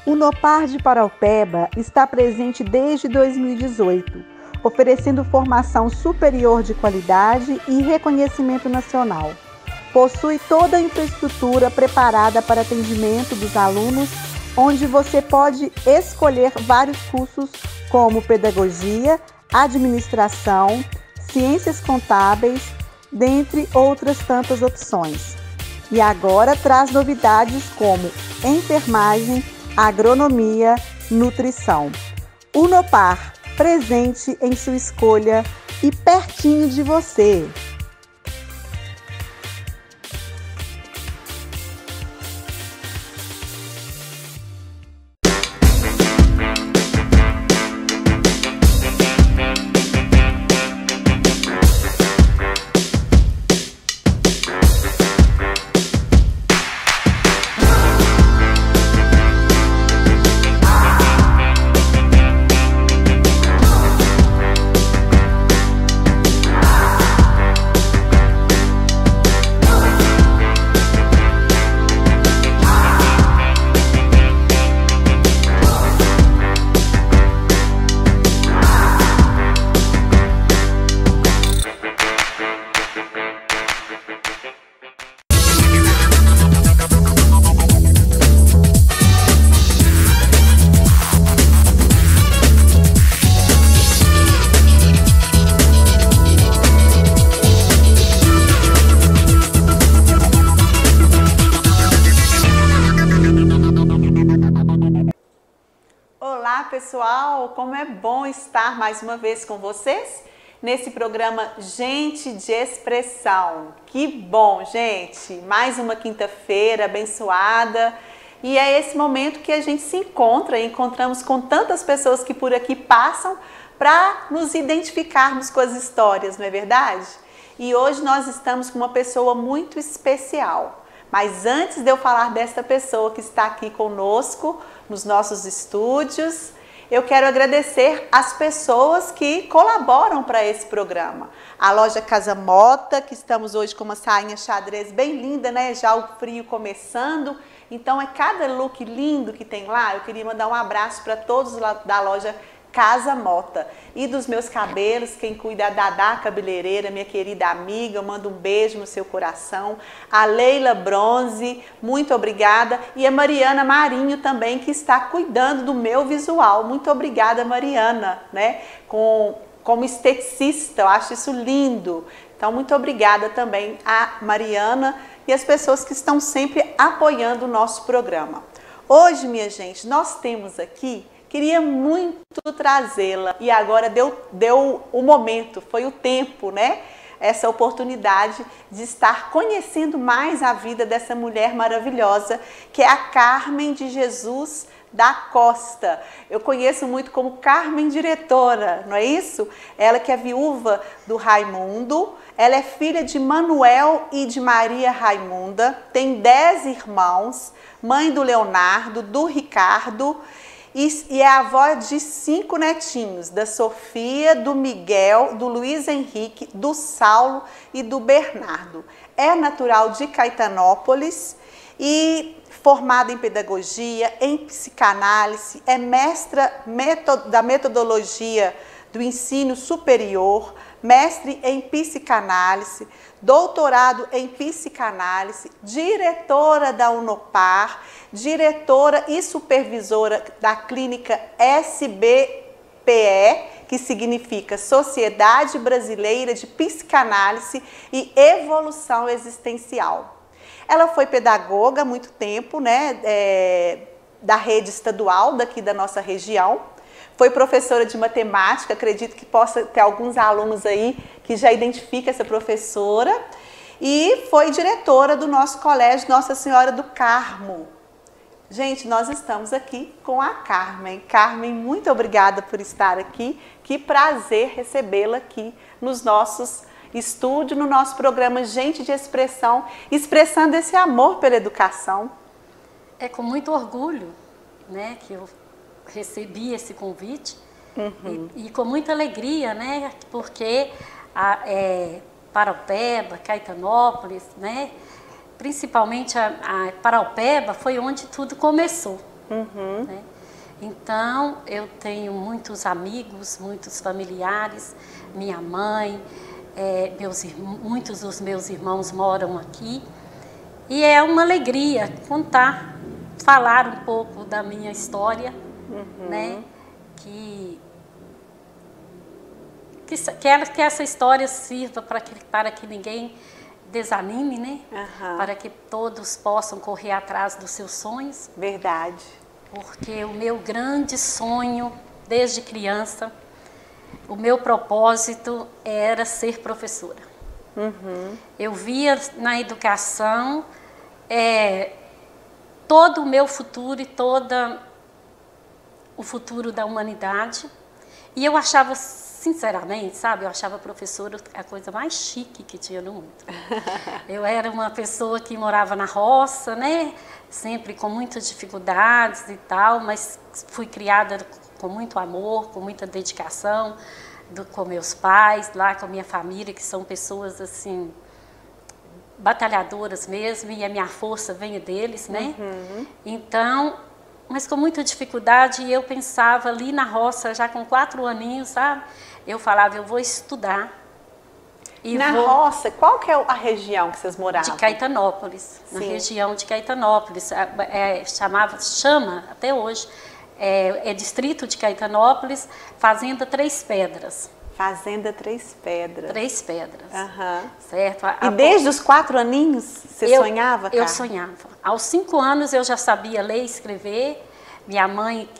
O Nopar de Paraupeba está presente desde 2018, oferecendo formação superior de qualidade e reconhecimento nacional. Possui toda a infraestrutura preparada para atendimento dos alunos, onde você pode escolher vários cursos como pedagogia, administração, ciências contábeis, dentre outras tantas opções. E agora traz novidades como enfermagem, agronomia, nutrição. O Nopar, presente em sua escolha e pertinho de você. Pessoal, como é bom estar mais uma vez com vocês nesse programa Gente de Expressão. Que bom, gente! Mais uma quinta-feira abençoada e é esse momento que a gente se encontra e encontramos com tantas pessoas que por aqui passam para nos identificarmos com as histórias, não é verdade? E hoje nós estamos com uma pessoa muito especial. Mas antes de eu falar desta pessoa que está aqui conosco nos nossos estúdios, eu quero agradecer as pessoas que colaboram para esse programa. A loja Casa Mota, que estamos hoje com uma sainha xadrez bem linda, né? Já o frio começando. Então é cada look lindo que tem lá. Eu queria mandar um abraço para todos lá da loja Casa Mota. E dos meus cabelos, quem cuida é a Dadá Cabeleireira, minha querida amiga, eu mando um beijo no seu coração. A Leila Bronze, muito obrigada. E a Mariana Marinho também, que está cuidando do meu visual. Muito obrigada, Mariana, né? Como esteticista, eu acho isso lindo. Então, muito obrigada também a Mariana e as pessoas que estão sempre apoiando o nosso programa. Hoje, minha gente, nós temos aqui... Queria muito trazê-la e agora deu o momento, foi o tempo, né? Essa oportunidade de estar conhecendo mais a vida dessa mulher maravilhosa, que é a Carmen de Jesus da Costa. Eu conheço muito como Carmen Diretora, não é isso? Ela que é viúva do Raimundo, ela é filha de Manuel e de Maria Raimunda, tem 10 irmãos, mãe do Leonardo, do Ricardo, e é avó de 5 netinhos, da Sofia, do Miguel, do Luiz Henrique, do Saulo e do Bernardo. É natural de Caetanópolis e formada em pedagogia, em psicanálise, é mestra da metodologia do ensino superior, mestre em psicanálise, doutorado em psicanálise, diretora da Unopar, diretora e supervisora da clínica SBPE, que significa Sociedade Brasileira de Psicanálise e Evolução Existencial. Ela foi pedagoga há muito tempo, né, da rede estadual daqui da nossa região. Foi professora de matemática, acredito que possa ter alguns alunos aí que já identificam essa professora. E foi diretora do nosso colégio Nossa Senhora do Carmo. Gente, nós estamos aqui com a Carmen. Carmen, muito obrigada por estar aqui. Que prazer recebê-la aqui nos nossos estúdios, no nosso programa Gente de Expressão, expressando esse amor pela educação. É com muito orgulho, né, que eu recebi esse convite e com muita alegria, né, porque Paraupeba, Caetanópolis, né, principalmente a Paraupeba foi onde tudo começou, né? Então, eu tenho muitos amigos, muitos familiares, minha mãe, muitos dos meus irmãos moram aqui. E é uma alegria falar um pouco da minha história, né? Que essa história sirva para que ninguém desanime, né? Para que todos possam correr atrás dos seus sonhos. Verdade. Porque o meu grande sonho, desde criança, o meu propósito era ser professora. Eu via na educação todo o meu futuro e todo o futuro da humanidade. E eu achava, sinceramente, sabe, eu achava a professora a coisa mais chique que tinha no mundo. Eu era uma pessoa que morava na roça, né? Sempre com muitas dificuldades e tal, mas fui criada com muito amor, com muita dedicação, com meus pais, lá com a minha família, que são pessoas assim batalhadoras mesmo, e a minha força vem deles, né? Então, mas com muita dificuldade, e eu pensava ali na roça, já com 4 aninhos, sabe? Eu falava, eu vou estudar. Roça, qual que é a região que vocês moravam? De Caetanópolis, na região de Caetanópolis. Chama, até hoje, é distrito de Caetanópolis, Fazenda Três Pedras. Fazenda Três Pedras. Três Pedras. Certo? E desde os 4 aninhos você sonhava, Carmen? Eu sonhava. Aos 5 anos eu já sabia ler e escrever. Minha mãe,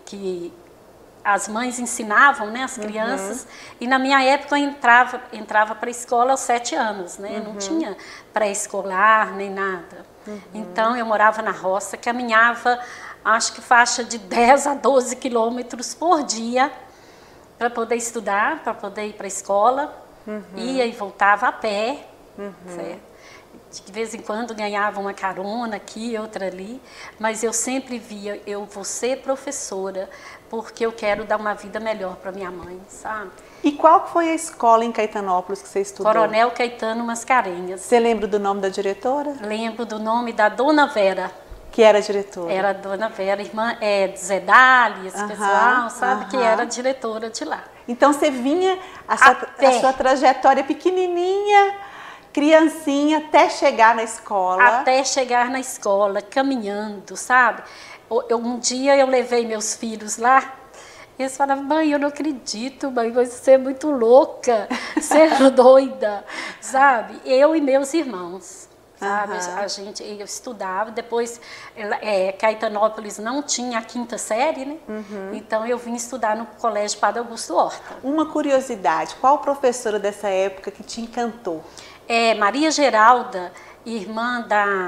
as mães ensinavam, né, as crianças. E na minha época eu entrava para a escola aos 7 anos, né? Não tinha pré-escolar nem nada. Então eu morava na roça, caminhava, acho que faixa de 10 a 12 quilômetros por dia, para poder estudar, para poder ir para a escola. Ia e voltava a pé, certo? De vez em quando ganhava uma carona aqui, outra ali, mas eu sempre via, eu vou ser professora, porque eu quero dar uma vida melhor para minha mãe, sabe? E qual foi a escola em Caetanópolis que você estudou? Coronel Caetano Mascarenhas. Você lembra do nome da diretora? Lembro do nome da Dona Vera. Que era a diretora? Era a Dona Vera, irmã Zé Dali, esse pessoal, sabe? Que era a diretora de lá. Então você vinha, a sua trajetória pequenininha, criancinha, até chegar na escola. Até chegar na escola, caminhando, sabe? Um dia eu levei meus filhos lá, e eles falavam, mãe, eu não acredito, mãe, você é muito louca, você é doida, sabe? Eu e meus irmãos. Sabe? Eu estudava, depois Caetanópolis não tinha a 5ª série, né? Então eu vim estudar no Colégio Padre Augusto Horta. Uma curiosidade, qual professora dessa época que te encantou? Maria Geralda, irmã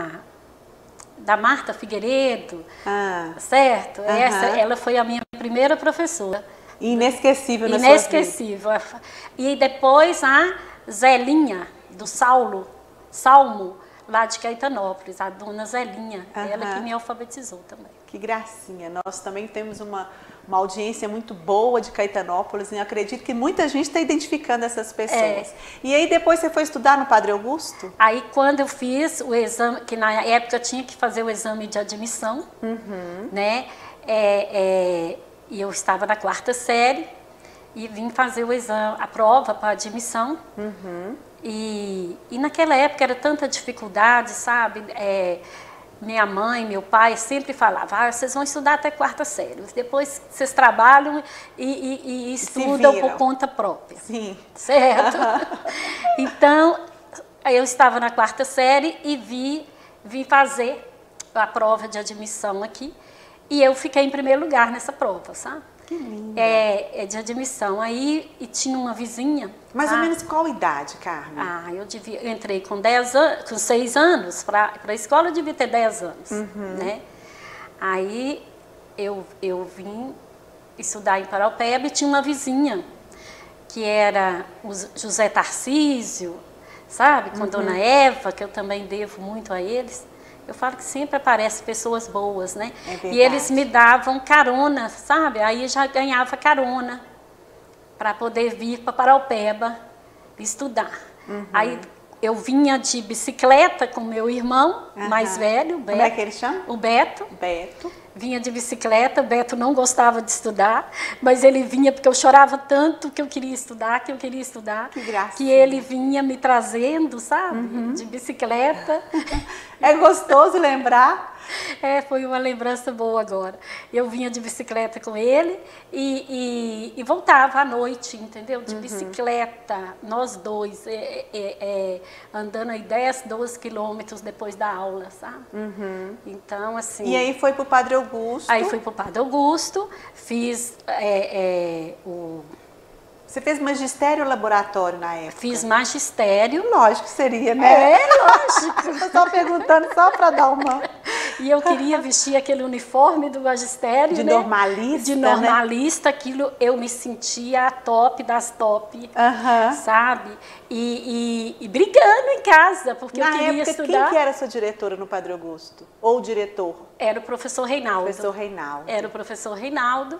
da Marta Figueiredo, certo? Ela foi a minha primeira professora. Inesquecível na Inesquecível. Sua vida. E depois a Zelinha, do Salmo, lá de Caetanópolis, a dona Zelinha, ela que me alfabetizou também. Que gracinha. Nós também temos uma audiência muito boa de Caetanópolis, e eu acredito que muita gente está identificando essas pessoas. E aí depois você foi estudar no Padre Augusto? Aí quando eu fiz o exame, que na época eu tinha que fazer o exame de admissão, né? E eu estava na 4ª série e vim fazer o exame, a prova para admissão. E naquela época era tanta dificuldade, sabe? Minha mãe, meu pai sempre falavam, vocês vão estudar até 4ª série, depois vocês trabalham e estudam por conta própria. Sim. Certo? Então, eu estava na 4ª série e vim fazer a prova de admissão aqui, e eu fiquei em primeiro lugar nessa prova, sabe? Que linda. De admissão. Aí, e tinha uma vizinha. Mais ou menos qual idade, Carmen? Eu entrei com 6 anos, para a escola eu devia ter 10 anos, né? Aí, eu vim estudar em Paraupeba e tinha uma vizinha, que era o José Tarcísio, sabe? Com Dona Eva, que eu também devo muito a eles. Eu falo que sempre aparecem pessoas boas, né? E eles me davam carona, sabe? Aí já ganhava carona para poder vir para Paraupeba estudar. Aí eu vinha de bicicleta com meu irmão mais velho, o Beto. Como é que ele chama? O Beto. Beto. Vinha de bicicleta, o Beto não gostava de estudar, mas ele vinha porque eu chorava tanto que eu queria estudar, Que graça. que ele vinha me trazendo, sabe, de bicicleta. É gostoso lembrar. Foi uma lembrança boa agora. Eu vinha de bicicleta com ele e voltava à noite, entendeu? De bicicleta, nós dois, andando aí 10, 12 quilômetros depois da aula, sabe? Então, assim... E aí foi pro Padre Augusto. Aí fui pro Padre Augusto, fiz Você fez magistério ou laboratório na época? Fiz magistério. Lógico que seria, né? Lógico. Eu tô perguntando só para dar uma... E eu queria vestir aquele uniforme do magistério, de né? normalista, de normalista, né? Aquilo eu me sentia a top das top, sabe? E brigando em casa, porque eu queria estudar. Quem que era a sua diretora no Padre Augusto? Ou diretor? Era o professor Reinaldo. Professor Reinaldo. Era o professor Reinaldo.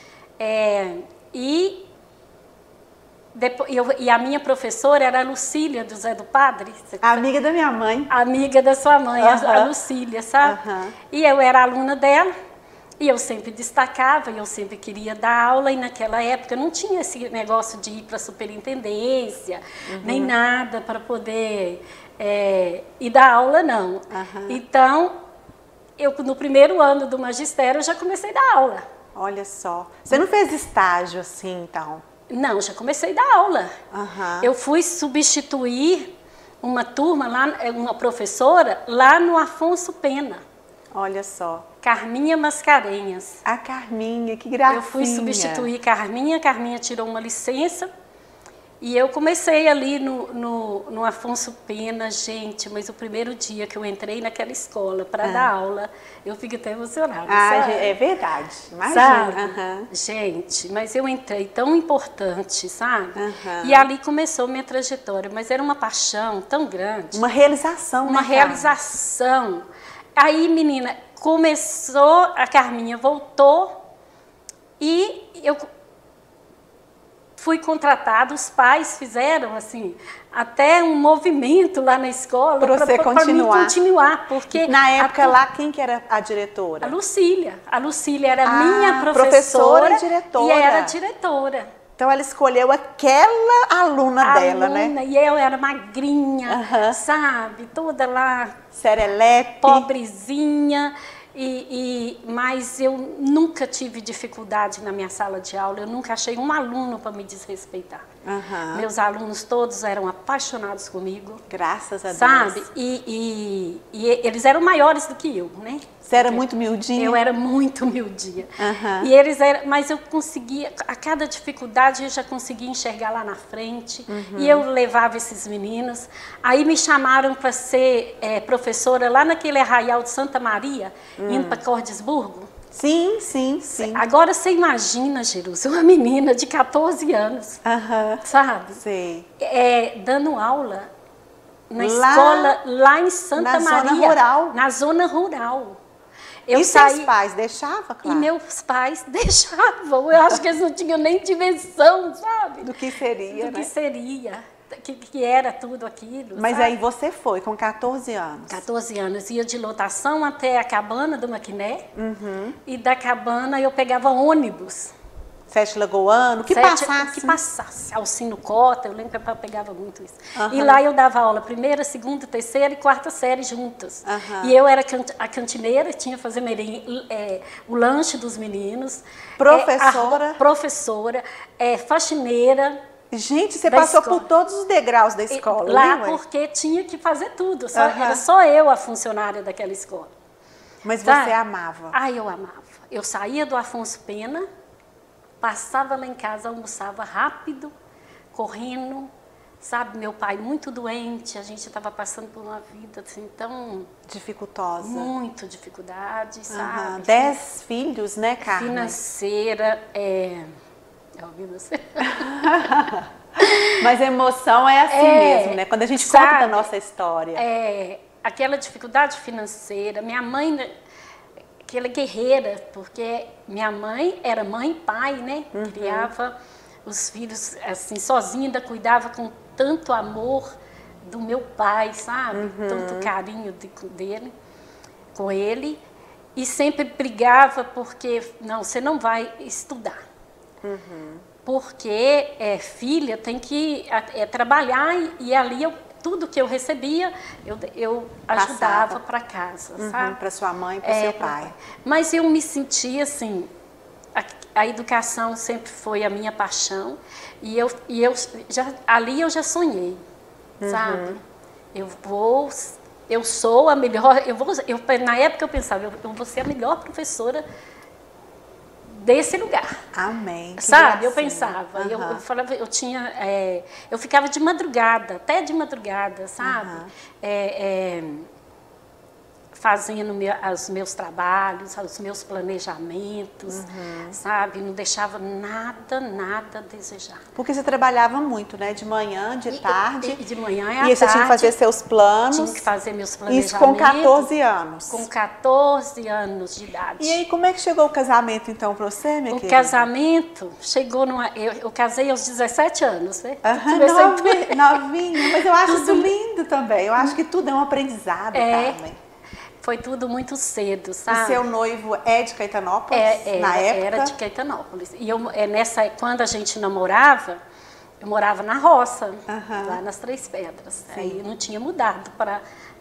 E a minha professora era a Lucília do Zé do Padre. Amiga da minha mãe. Amiga da sua mãe, a Lucília, sabe? E eu era aluna dela, e eu sempre destacava, e eu sempre queria dar aula, e naquela época não tinha esse negócio de ir para a superintendência, nem nada para poder ir dar aula, não. Então, eu no primeiro ano do magistério, eu já comecei a dar aula. Olha só. Você não fez estágio assim, então? Não, já comecei a dar aula. Eu fui substituir uma turma, uma professora, lá no Afonso Pena. Olha só. Carminha Mascarenhas. A Carminha, que gracinha. Eu fui substituir Carminha tirou uma licença. E eu comecei ali no Afonso Pena, gente, mas o primeiro dia que eu entrei naquela escola para dar aula, eu fico até emocionada, sabe? É verdade, imagina. Sabe? Gente, mas eu entrei tão importante, sabe? E ali começou minha trajetória, mas era uma paixão tão grande. Uma realização, Uma realização. Aí, menina, começou, a Carminha voltou e eu... fui contratada, os pais fizeram assim, até um movimento lá na escola para você continuar, porque na época lá quem que era a diretora? A Lucília era minha professora e diretora. E era diretora. Então ela escolheu aquela aluna dela, né? E eu era magrinha, sabe, toda lá serelepe, pobrezinha. Mas eu nunca tive dificuldade na minha sala de aula, eu nunca achei um aluno para me desrespeitar. Meus alunos todos eram apaixonados comigo. Graças a Deus. Sabe? E eles eram maiores do que eu, né? Você era muito miudinha? Eu era muito miudinha. E eles eram, mas eu conseguia, a cada dificuldade eu já conseguia enxergar lá na frente. E eu levava esses meninos. Aí me chamaram para ser professora lá naquele arraial de Santa Maria, indo para Cordesburgo. Sim. Agora você imagina, Jerusa, uma menina de 14 anos, sabe? Sei. Dando aula na escola lá em Santa Maria. Zona rural. Na zona rural. Seus pais deixavam, claro? E meus pais deixavam. Eu acho que eles não tinham nem dimensão, sabe? Do que seria, que seria. Que era tudo aquilo. Mas sabe? aí você foi com 14 anos. 14 anos. Ia de lotação até a cabana do Maquiné. E da cabana eu pegava ônibus. Sete Lagoano, que passasse. Alcino Cota, eu lembro que eu pegava muito isso. E lá eu dava aula primeira, segunda, terceira e quarta série juntas. E eu era a cantineira, tinha que fazer o lanche dos meninos. Professora. Professora, faxineira. Gente, você passou por todos os degraus da escola, lá, porque tinha que fazer tudo. Era só eu a funcionária daquela escola. Mas você amava? Eu amava. Eu saía do Afonso Pena, passava lá em casa, almoçava rápido, correndo, sabe? Meu pai muito doente, a gente estava passando por uma vida assim tão... dificultosa. Muito dificuldade, sabe? 10 filhos, né, Carmen? Financeira, Mas a emoção é assim mesmo, né? Quando a gente conta da nossa história. Aquela dificuldade financeira. Minha mãe, aquela guerreira, porque minha mãe era mãe e pai, né? Criava os filhos assim, sozinha, ainda cuidava com tanto amor do meu pai, sabe? Tanto carinho dele, com ele. E sempre brigava porque, não, você não vai estudar. Porque filha tem que trabalhar e ali tudo que eu recebia, eu ajudava para casa, sabe? Para sua mãe e para seu pai. Mas eu me sentia assim, a educação sempre foi a minha paixão e ali eu já sonhei, sabe? Eu sou a melhor, na época eu pensava, eu vou ser a melhor professora desse lugar. Amém. Sabe, eu pensava, eu falava, eu ficava de madrugada, até de madrugada, sabe? Fazendo os meus trabalhos, os meus planejamentos, sabe? Não deixava nada a desejar. Porque você trabalhava muito, né? De manhã, de tarde. De manhã e à tarde. E você tinha que fazer seus planos. Tinha que fazer meus planejamentos. Isso com 14 anos. Com 14 anos de idade. E aí, como é que chegou o casamento, então, para você, minha querida? O casamento chegou eu casei aos 17 anos, né? Novinha, mas eu acho isso lindo também. Eu acho que tudo é um aprendizado, Carmen. Foi tudo muito cedo, sabe? O seu noivo é de Caetanópolis, na época? Era de Caetanópolis. E quando a gente namorava, eu morava na roça, lá nas Três Pedras. Sim. Aí eu não tinha mudado para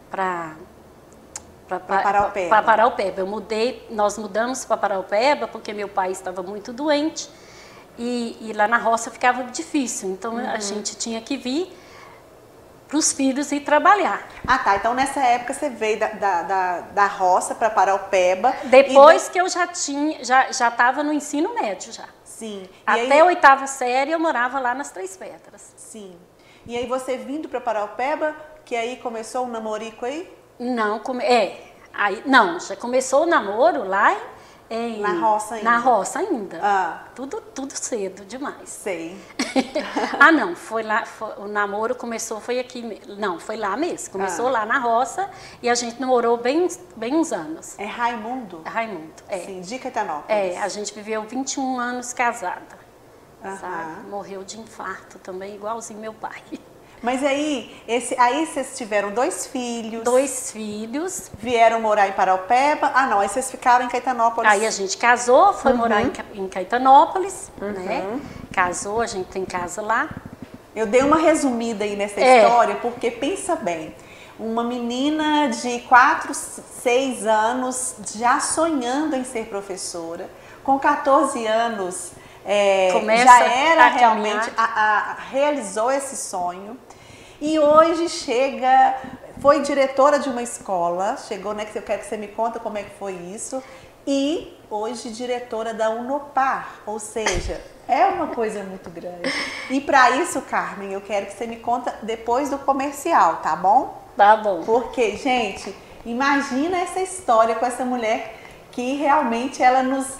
Paraupeba. Nós mudamos para Paraupeba porque meu pai estava muito doente e lá na roça ficava difícil. Então a gente tinha que vir para os filhos ir trabalhar. Ah, tá. Então, nessa época, você veio da roça para Paraupeba. Depois que eu já estava no ensino médio já. Sim. Até a 8ª série eu morava lá nas Três Pedras. Sim. E aí você vindo para Paraupeba, que aí começou o namorico aí? Não, não, já começou o namoro lá na roça ainda? Na roça ainda. Tudo cedo demais. Sei. Não, o namoro começou, foi aqui, não, foi lá mesmo. Começou lá na roça e a gente namorou bem uns anos. É Raimundo? Raimundo, Sim, de Caetanópolis. A gente viveu 21 anos casada, sabe? Morreu de infarto também, igualzinho meu pai. Mas aí vocês tiveram 2 filhos. 2 filhos. Vieram morar em Paraupeba. Não, aí vocês ficaram em Caetanópolis. Aí a gente casou, foi morar em Caetanópolis, né? Casou, a gente tem casa lá. Eu dei uma resumida aí nessa história, porque pensa bem, uma menina de 4, 6 anos já sonhando em ser professora, com 14 anos já era realmente, realizou esse sonho. E hoje foi diretora de uma escola, chegou, né, que eu quero que você me conta como é que foi isso, e hoje diretora da Unopar, ou seja, é uma coisa muito grande. E para isso, Carmen, eu quero que você me conta depois do comercial, tá bom? Tá bom. Porque, gente, imagina essa história com essa mulher que realmente ela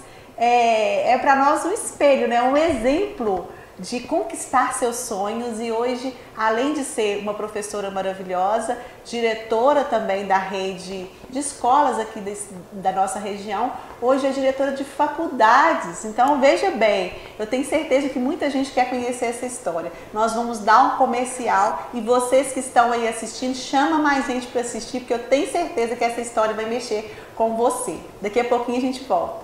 é para nós um espelho, né? Um exemplo de conquistar seus sonhos e hoje, além de ser uma professora maravilhosa, diretora também da rede de escolas aqui da nossa região, hoje é diretora de faculdades. Então, veja bem, eu tenho certeza que muita gente quer conhecer essa história. Nós vamos dar um comercial e vocês que estão aí assistindo, chama mais gente para assistir, porque eu tenho certeza que essa história vai mexer com você. Daqui a pouquinho a gente volta.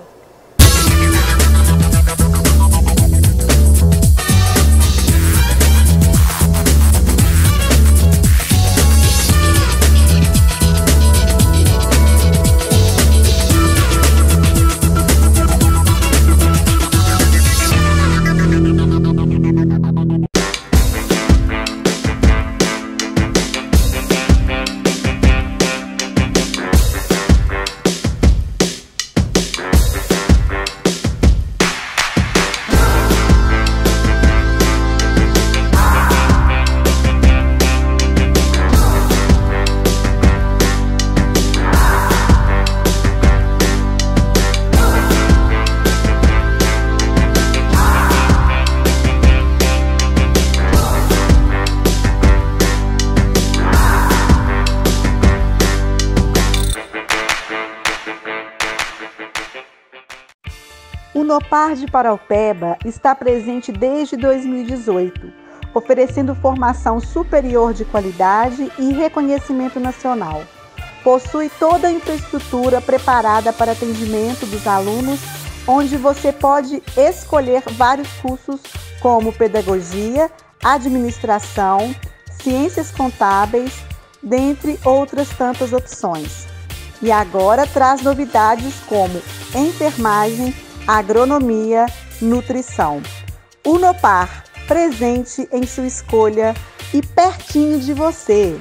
O Unopar de Paraupeba está presente desde 2018, oferecendo formação superior de qualidade e reconhecimento nacional. Possui toda a infraestrutura preparada para atendimento dos alunos, onde você pode escolher vários cursos como pedagogia, administração, ciências contábeis, dentre outras tantas opções. E agora traz novidades como enfermagem, agronomia, nutrição. Unopar, presente em sua escolha e pertinho de você.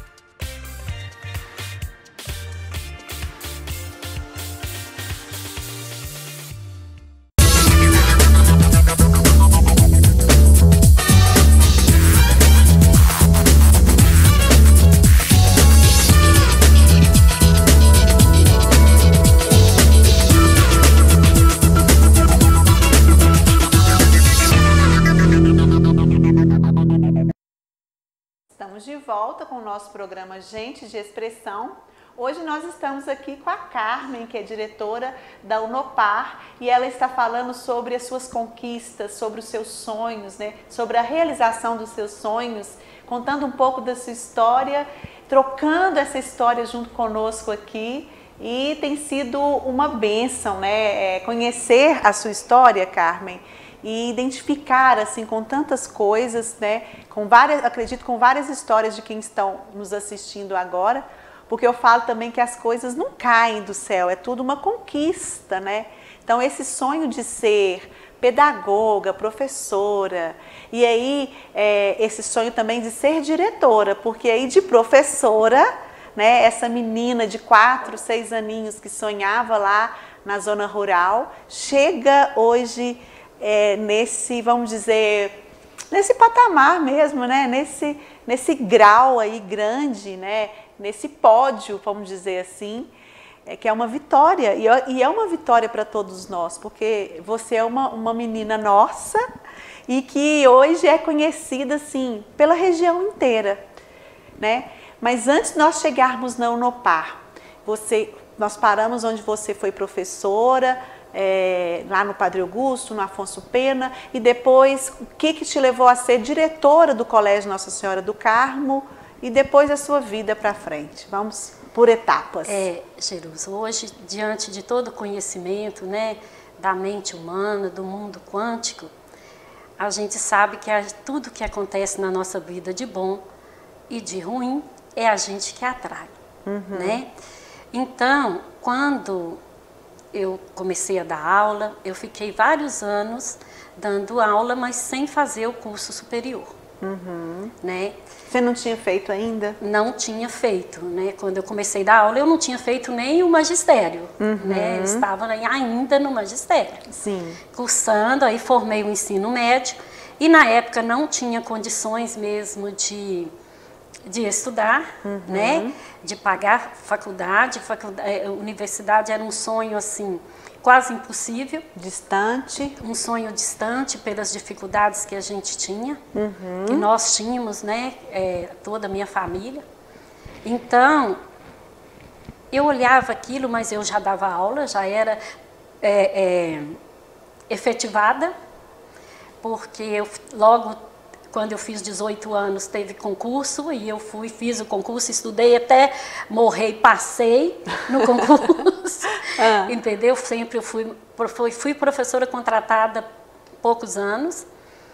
De volta com o nosso programa Gente de Expressão. Hoje nós estamos aqui com a Carmen, que é diretora da Unopar, e ela está falando sobre as suas conquistas, sobre os seus sonhos, né? Sobre a realização dos seus sonhos, contando um pouco da sua história, trocando essa história junto conosco aqui, e tem sido uma bênção, né? Conhecer a sua história, Carmen, e identificar assim com tantas coisas, né? Acredito com várias histórias de quem estão nos assistindo agora, porque eu falo também que as coisas não caem do céu, é tudo uma conquista, né? Então esse sonho de ser pedagoga, professora, e aí esse sonho também de ser diretora, porque aí de professora, né? Essa menina de 4, 6 aninhos que sonhava lá na zona rural, chega hoje nesse, vamos dizer, nesse patamar mesmo, né? Nesse grau aí grande, né? Nesse pódio, vamos dizer assim, que é uma vitória, e é uma vitória para todos nós, porque você é uma menina nossa e que hoje é conhecida assim pela região inteira, né? Mas antes de nós chegarmos na Unopar, nós paramos onde você foi professora, lá no Padre Augusto, no Afonso Pena, e depois o que te levou a ser diretora do Colégio Nossa Senhora do Carmo e depois a sua vida para frente? Vamos por etapas. Jerusa, hoje, diante de todo o conhecimento, né, da mente humana, do mundo quântico, a gente sabe que tudo que acontece na nossa vida de bom e de ruim é a gente que atrai, né? Então, quando eu comecei a dar aula, eu fiquei vários anos dando aula, mas sem fazer o curso superior, né? Você não tinha feito ainda? Não tinha feito, né? Quando eu comecei a dar aula, eu não tinha feito nem o magistério, né? Eu estava ainda no magistério. Sim. Cursando, aí formei o ensino médio, e na época não tinha condições mesmo de estudar, né? De pagar faculdade. Universidade era um sonho assim quase impossível, distante, um sonho distante pelas dificuldades que a gente tinha, que nós tínhamos, né? Toda a minha família. Então eu olhava aquilo, mas eu já dava aula, já era efetivada, porque eu logo quando eu fiz 18 anos, teve concurso, e eu fiz o concurso, estudei até morrer e passei no concurso, entendeu? Sempre eu fui professora contratada poucos anos,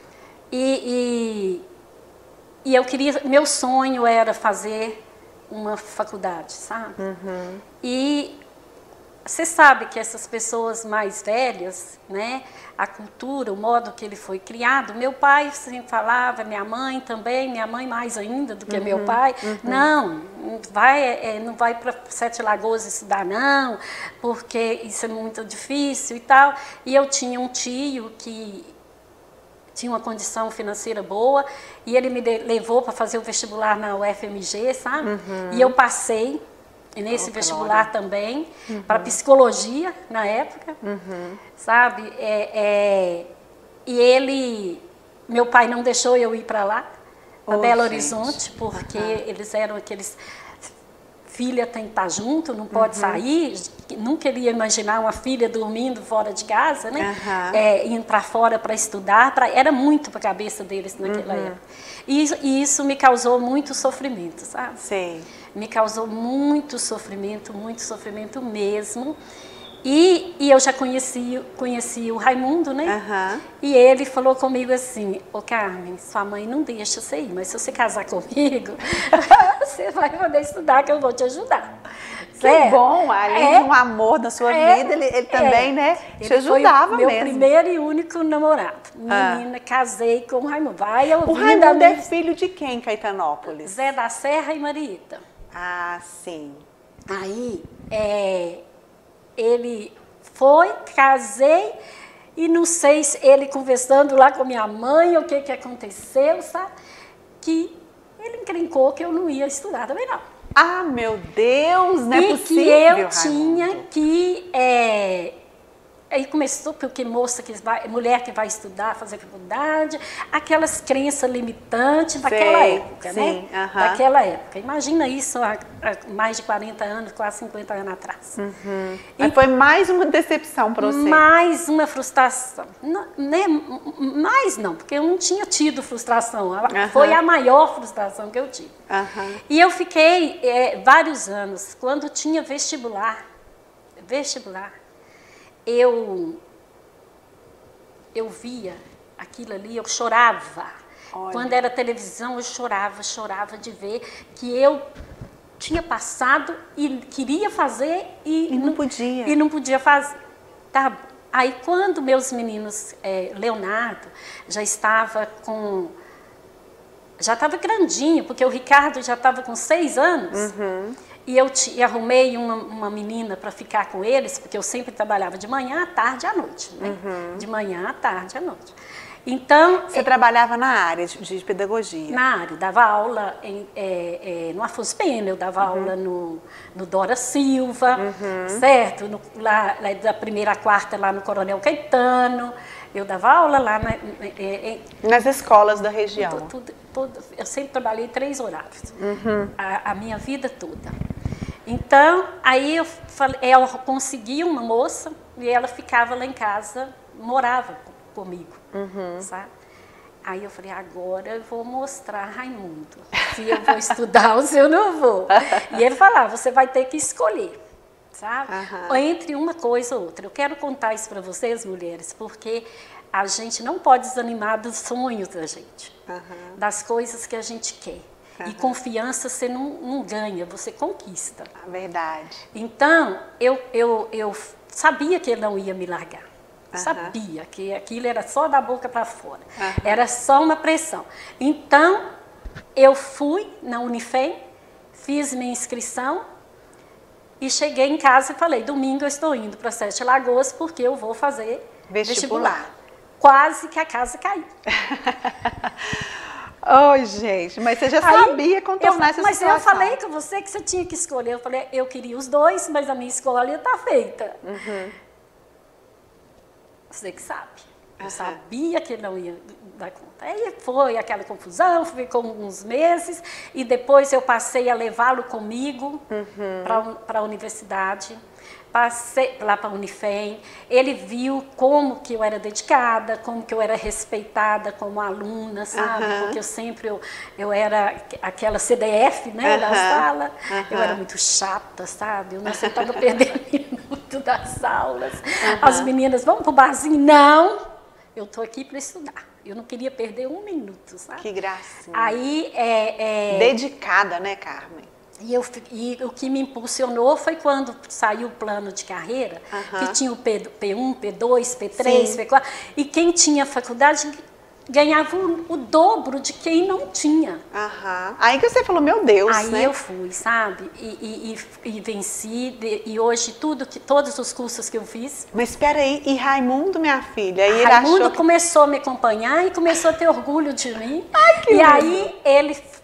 e eu queria, meu sonho era fazer uma faculdade, sabe? E você sabe que essas pessoas mais velhas, né, a cultura, o modo que ele foi criado, meu pai sempre falava, minha mãe também, minha mãe mais ainda do que meu pai, não vai para Sete Lagoas estudar não, porque isso é muito difícil e tal. E eu tinha um tio que tinha uma condição financeira boa, e ele me levou para fazer o vestibular na UFMG, sabe? E eu passei nesse vestibular também, para psicologia na época, sabe? E meu pai não deixou eu ir para lá, para Belo Horizonte, porque eles eram aqueles filha tem que estar junto, não pode sair. Nunca iria imaginar uma filha dormindo fora de casa, né? Entrar fora para estudar. Era muito para a cabeça deles naquela época. E isso me causou muito sofrimento, sabe? Sim. Me causou muito sofrimento mesmo. E eu já conheci o Raimundo, né? E ele falou comigo assim, ô Carmen, sua mãe não deixa você ir, mas se você casar comigo, você vai poder estudar que eu vou te ajudar. Que bom, além de um amor na sua vida, ele também, né, te ajudava mesmo. Meu primeiro e único namorado. Menina, casei com o Raimundo. O Raimundo é filho de quem, Caetanópolis? Zé da Serra e Marieta. Ah, sim. Aí, ele foi, casei, e não sei se ele conversando lá com minha mãe, o que aconteceu, sabe? Que ele encrencou que eu não ia estudar também não. Ah, meu Deus, não é possível, que eu Raimundo. tinha que... Aí começou, porque mulher que vai estudar, fazer faculdade, aquelas crenças limitantes daquela época, né? Daquela época. Imagina isso há mais de 40 anos, quase 50 anos atrás. Mas foi mais uma decepção para você? Mais uma frustração. Não, né? Mais não, porque eu não tinha tido frustração. Foi a maior frustração que eu tive. E eu fiquei vários anos, quando tinha vestibular, eu via aquilo ali, eu chorava. Olha. Quando era televisão, eu chorava de ver que eu tinha passado e queria fazer e não podia. E não podia fazer. Tá? Aí quando meus meninos, Leonardo, já estava grandinho, porque o Ricardo já estava com 6 anos. E eu arrumei uma menina para ficar com eles, porque eu sempre trabalhava de manhã, à tarde e à noite. Né? De manhã, à tarde e à noite. Então... Você trabalhava na área de pedagogia? Na área. Dava aula no Afonso Pena, eu dava aula no Dora Silva, certo? Lá da 1ª à 4ª, lá no Coronel Caetano. Eu dava aula lá nas escolas da região. Eu sempre trabalhei 3 horários, a minha vida toda. Então, aí eu consegui uma moça e ela ficava lá em casa, morava comigo, sabe? Aí eu falei, agora eu vou mostrar Raimundo, se eu vou estudar ou se eu não vou. E ele falava, você vai ter que escolher. Sabe? Entre uma coisa ou outra. Eu quero contar isso para vocês, mulheres, porque a gente não pode desanimar dos sonhos da gente, das coisas que a gente quer. E confiança você não ganha, você conquista. Verdade. Então, eu sabia que ele não ia me largar. Sabia que aquilo era só da boca para fora. Era só uma pressão. Então, eu fui na Unifem, fiz minha inscrição, e cheguei em casa e falei, domingo eu estou indo para 7 Lagoas porque eu vou fazer vestibular. Quase que a casa caiu. Oi, gente, mas você já sabia contornar essa situação. Mas eu falei com você que você tinha que escolher. Eu falei, eu queria os dois, mas a minha escolha está feita. Você que sabe. Eu sabia que ele não ia dar conta. Aí foi aquela confusão, ficou uns meses, e depois eu passei a levá-lo comigo para a universidade. Passei lá para a Unifem, ele viu como que eu era dedicada, como que eu era respeitada como aluna, sabe? Porque eu sempre, eu era aquela CDF, né, da sala, eu era muito chata, sabe? Eu não aceitava perder minuto das aulas. As meninas, vamos para o barzinho? Não, eu estou aqui para estudar. Eu não queria perder um minuto, sabe? Que gracinha. Aí, dedicada, né, Carmen? E o que me impulsionou foi quando saiu o plano de carreira, que tinha o P1, P2, P3, Sim. P4, e quem tinha faculdade ganhava o dobro de quem não tinha. Aí que você falou, meu Deus, Aí né? eu fui, sabe? E venci, e hoje todos os cursos que eu fiz... Mas espera aí, e Raimundo, minha filha? Aí Raimundo começou a me acompanhar e começou a ter orgulho de mim. Ai, que e lindo. aí ele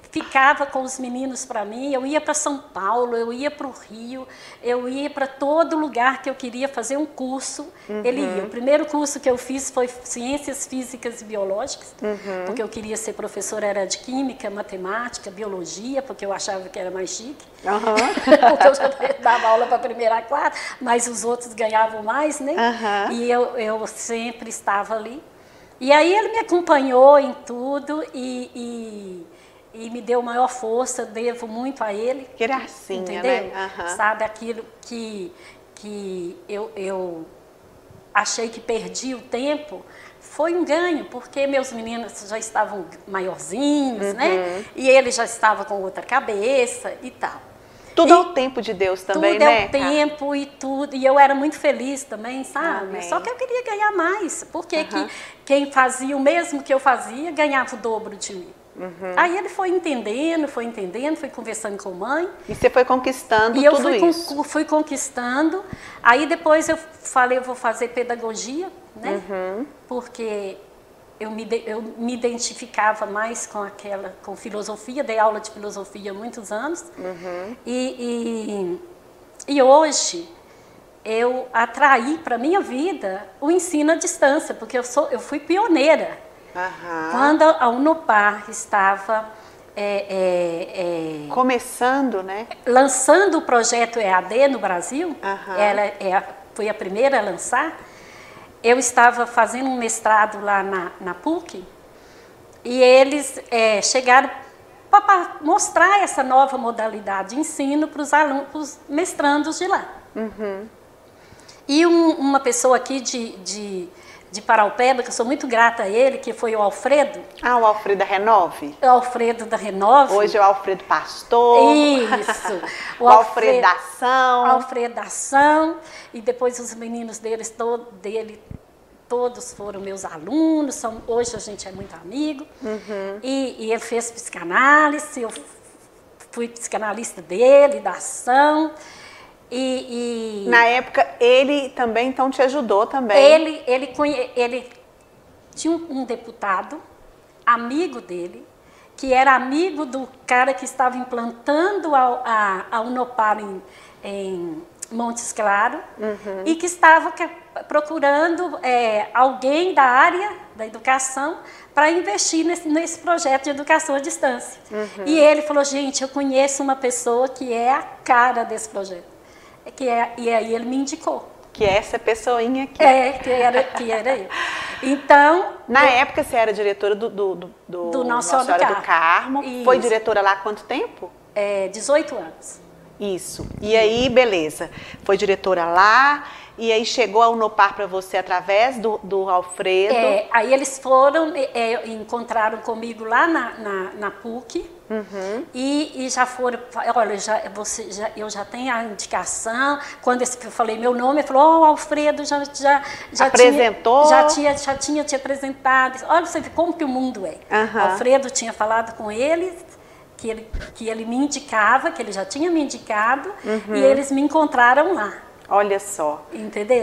ficava com os meninos para mim, eu ia para São Paulo, eu ia para o Rio, eu ia para todo lugar que eu queria fazer um curso, ele ia. O primeiro curso que eu fiz foi Ciências Físicas e Biológicas, porque eu queria ser professora, era de Química, Matemática, Biologia, porque eu achava que era mais chique, porque eu já dava aula para a primeira a quarta, mas os outros ganhavam mais, né? E eu sempre estava ali. E aí ele me acompanhou em tudo e me deu maior força, devo muito a ele. Gracinha, entendeu? né? Sabe, aquilo que eu achei que perdi o tempo, foi um ganho, porque meus meninos já estavam maiorzinhos, né? E ele já estava com outra cabeça e tal. Tudo ao tempo de Deus também, tudo né? Tudo é o tempo e tudo. E eu era muito feliz também, sabe? Amém. Só que eu queria ganhar mais. Porque que quem fazia o mesmo que eu fazia, ganhava o dobro de mim. Aí ele foi entendendo, foi conversando com a mãe. E você foi conquistando tudo isso. E eu fui conquistando. Aí depois eu falei, eu vou fazer pedagogia, né? Porque eu me identificava mais com filosofia, dei aula de filosofia há muitos anos. E hoje eu atraí para a minha vida o ensino à distância, porque eu fui pioneira. Quando a Unopar estava começando, né? Lançando o projeto EAD no Brasil, ela foi a primeira a lançar. Eu estava fazendo um mestrado lá na PUC e eles chegaram para mostrar essa nova modalidade de ensino para os alunos, para os mestrandos de lá. E uma pessoa aqui de Paraupeba, que eu sou muito grata a ele, que foi o Alfredo. O Alfredo da Renove? O Alfredo da Renove. Hoje é o Alfredo Pastor. Isso. O Alfredo da Ação. Alfredo da Ação. E depois os meninos dele todos foram meus alunos. Hoje a gente é muito amigo. E ele fez psicanálise, eu fui psicanalista dele, da Ação. Na época, ele também, então, te ajudou também? Ele tinha um deputado, amigo dele, que era amigo do cara que estava implantando a Unopar em Montes Claros, e que estava procurando alguém da área da educação para investir nesse projeto de educação à distância. E ele falou, gente, eu conheço uma pessoa que é a cara desse projeto. E aí ele me indicou. Que é essa pessoinha aqui. Que era eu. Então... Na época você era diretora do Nossa Senhora do Carmo. Isso. Foi diretora lá há quanto tempo? 18 anos. Isso. E aí, beleza. Foi diretora lá, e aí chegou a Unopar para você através do Alfredo. Aí eles foram, encontraram comigo lá na PUC, e já foram, olha, eu já tenho a indicação. Quando eu falei meu nome, ele falou, o Alfredo já apresentou? Já tinha te apresentado. Olha, você vê como que o mundo é. Alfredo tinha falado com eles, que ele me indicava, que ele já tinha me indicado, e eles me encontraram lá. Olha só. Entendeu?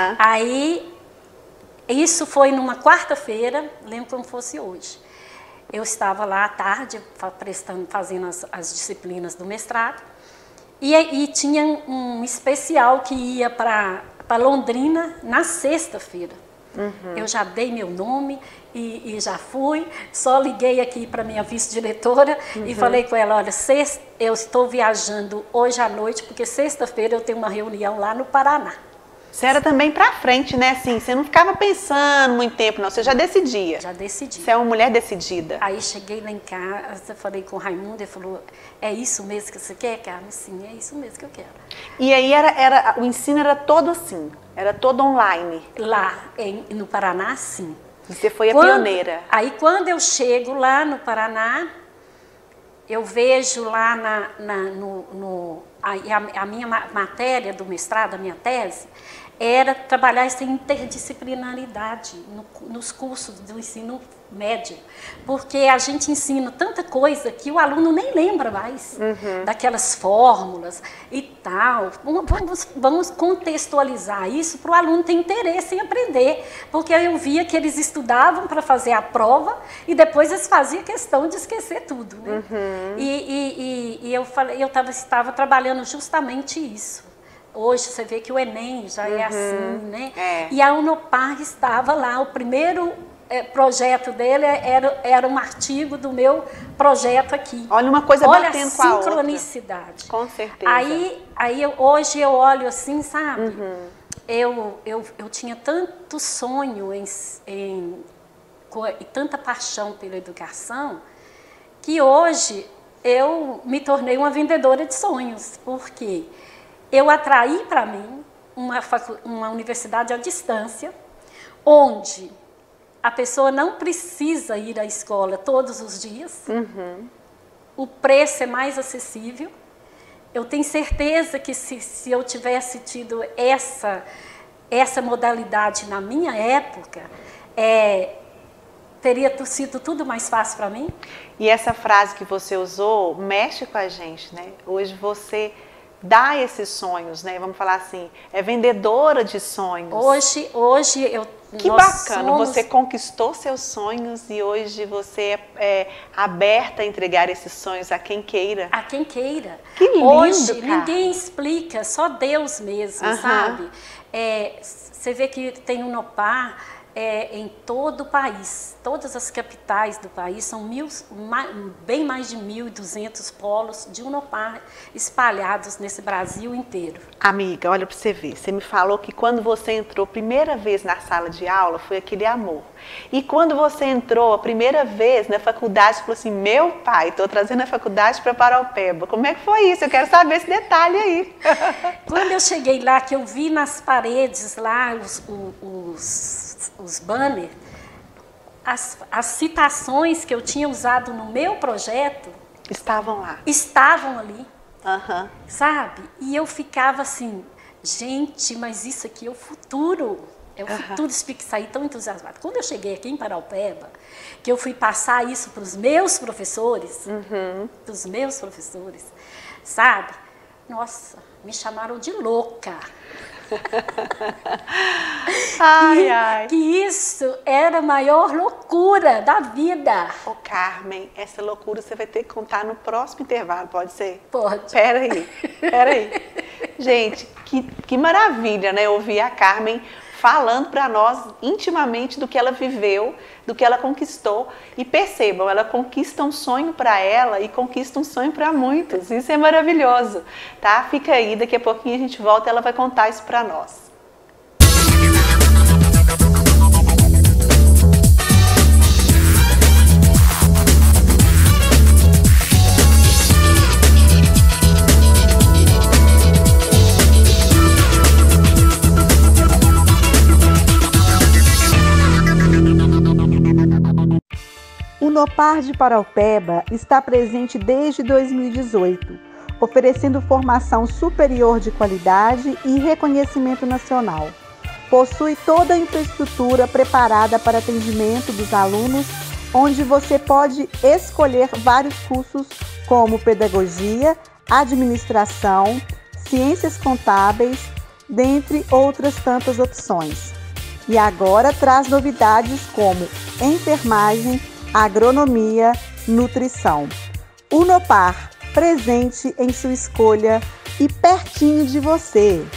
Aí, isso foi numa quarta-feira, lembro como fosse hoje. Eu estava lá à tarde, fazendo as disciplinas do mestrado, e tinha um especial que ia para Londrina na sexta-feira. Eu já dei meu nome e já fui, só liguei aqui para minha vice-diretora e falei com ela, olha, eu estou viajando hoje à noite, porque sexta-feira eu tenho uma reunião lá no Paraná. Você era também pra frente, né? Assim, você não ficava pensando muito tempo, não. Você já decidia. Já decidi. Você é uma mulher decidida. Aí cheguei lá em casa, falei com o Raimundo, ele falou, é isso mesmo que você quer, Carmen? Sim, é isso mesmo que eu quero. E aí o ensino era todo assim? Era todo online? Lá, no Paraná, sim. Você foi a pioneira. Aí quando eu chego lá no Paraná, eu vejo lá a minha matéria do mestrado, a minha tese, era trabalhar essa interdisciplinaridade nos cursos do ensino médio, porque a gente ensina tanta coisa que o aluno nem lembra mais daquelas fórmulas e tal. Vamos contextualizar isso para o aluno ter interesse em aprender, Porque eu via que eles estudavam para fazer a prova e depois eles faziam questão de esquecer tudo, né? E eu estava trabalhando justamente isso. Hoje você vê que o Enem já é assim, né? E a Unopar estava lá, o primeiro projeto dele era um artigo do meu projeto aqui. Olha uma coisa batendo com a outra. Sincronicidade. Com certeza. Hoje eu olho assim, sabe? Eu tinha tanto sonho e tanta paixão pela educação que hoje eu me tornei uma vendedora de sonhos, porque eu atraí para mim uma universidade à distância, onde a pessoa não precisa ir à escola todos os dias, o preço é mais acessível. Eu tenho certeza que se eu tivesse tido essa modalidade na minha época, teria sido tudo mais fácil para mim. E essa frase que você usou mexe com a gente, né? Hoje você dá esses sonhos, né? Vamos falar assim, é vendedora de sonhos. Hoje eu... Que bacana, você conquistou seus sonhos e hoje você é aberta a entregar esses sonhos a quem queira. A quem queira. Que lindo, hoje cara. Ninguém explica, só Deus mesmo, sabe? Você vê que tem um Unopar em todo o país. Todas as capitais do país são bem mais de 1.200 polos de Unopar espalhados nesse Brasil inteiro. Amiga, olha para você ver, você me falou que quando você entrou a primeira vez na sala de aula foi aquele amor. E quando você entrou a primeira vez na faculdade, falou assim, meu pai, estou trazendo a faculdade para Paraupeba. Como é que foi isso? Eu quero saber esse detalhe aí. Quando eu cheguei lá, que eu vi nas paredes lá os banners, as citações que eu tinha usado no meu projeto estavam lá. Estavam ali, sabe? E eu ficava assim, gente, mas isso aqui é o futuro. É o futuro, saí tão entusiasmada. Quando eu cheguei aqui em Paraupeba, que eu fui passar isso para os meus professores, sabe? Nossa, me chamaram de louca. Que isso era a maior loucura da vida. Ô Carmen, essa loucura você vai ter que contar no próximo intervalo, pode ser? Pode. Peraí. Gente, que maravilha, né? Ouvir a Carmen falando para nós intimamente do que ela viveu, do que ela conquistou. E percebam, ela conquista um sonho para ela e conquista um sonho para muitos. Isso é maravilhoso, tá? Fica aí, daqui a pouquinho a gente volta e ela vai contar isso para nós. O Unopar de Paraupeba está presente desde 2018, oferecendo formação superior de qualidade e reconhecimento nacional. Possui toda a infraestrutura preparada para atendimento dos alunos, onde você pode escolher vários cursos como pedagogia, administração, ciências contábeis, dentre outras tantas opções. E agora traz novidades como enfermagem, agronomia, nutrição. Unopar, presente em sua escolha e pertinho de você.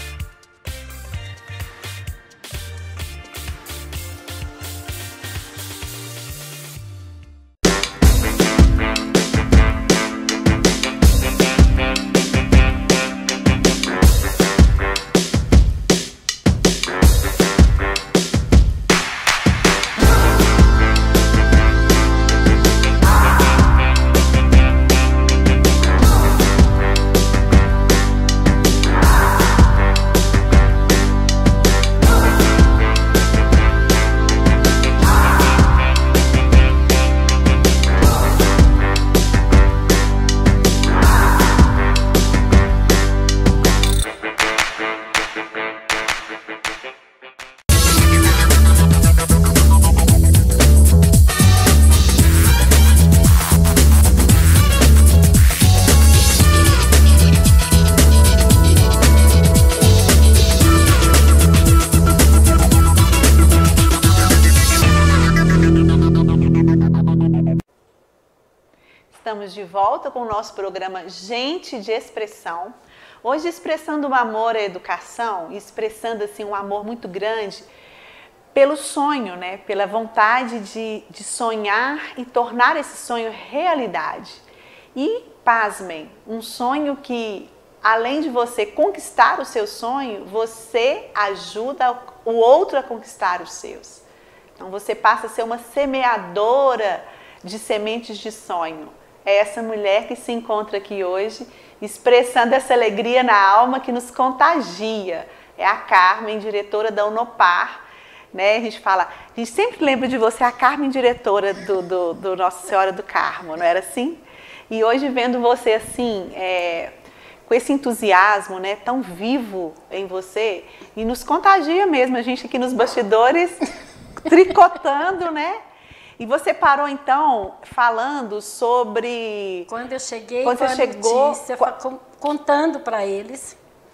estamos de volta com o nosso programa Gente de Expressão. Hoje expressando o amor à educação, expressando assim um amor muito grande pelo sonho, né? Pela vontade de sonhar e tornar esse sonho realidade. E, pasmem, um sonho que, além de você conquistar o seu sonho, você ajuda o outro a conquistar os seus. Então você passa a ser uma semeadora de sementes de sonho. É essa mulher que se encontra aqui hoje, expressando essa alegria na alma que nos contagia. É a Carmen, diretora da Unopar, né? A gente sempre lembra de você, a Carmen, diretora do Nossa Senhora do Carmo, não era assim? E hoje vendo você assim, com esse entusiasmo, né, tão vivo em você, e nos contagia mesmo, a gente aqui nos bastidores, tricotando, né? E você parou então falando sobre... Quando eu cheguei, notícia, contando para eles.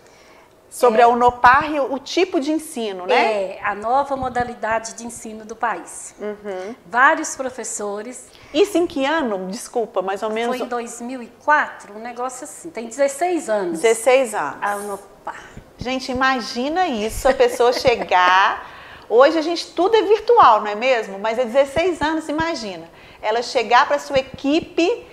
Sobre a Unopar e o tipo de ensino, né? A nova modalidade de ensino do país. Vários professores. Isso em que ano? Desculpa, mais ou menos... Foi em 2004, um negócio assim. Tem 16 anos. 16 anos. A Unopar. Gente, imagina isso, a pessoa chegar... Hoje a gente tudo é virtual, não é mesmo? Mas é 16 anos, imagina. Ela chegar para a sua equipe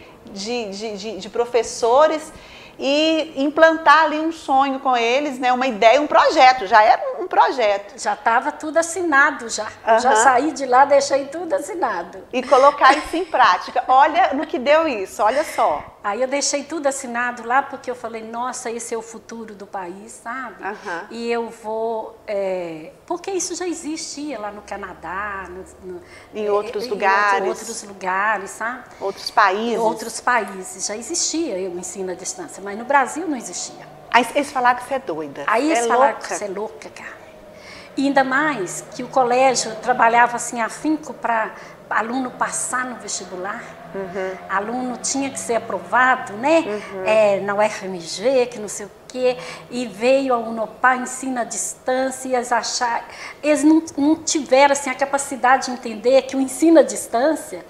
de professores e implantar ali um sonho com eles, né? Uma ideia, um projeto, já era um projeto. Já estava tudo assinado já. Já saí de lá, deixei tudo assinado. E colocar isso em prática. Olha no que deu isso, olha só. Aí eu deixei tudo assinado lá porque eu falei, nossa, esse é o futuro do país, sabe? E eu vou... porque isso já existia lá no Canadá, em outros lugares. Em outros lugares, sabe? Outros países. Outros países. Já existia o ensino à distância, mas no Brasil não existia. Aí eles falaram que você é doida. Aí eles falaram que você é louca, cara. E ainda mais que o colégio trabalhava assim afinco para aluno passar no vestibular. Aluno tinha que ser aprovado, né? Na UFMG, que não sei o quê. E veio a Unopar, ensino à distância, e eles não tiveram assim, a capacidade de entender que o ensino à distância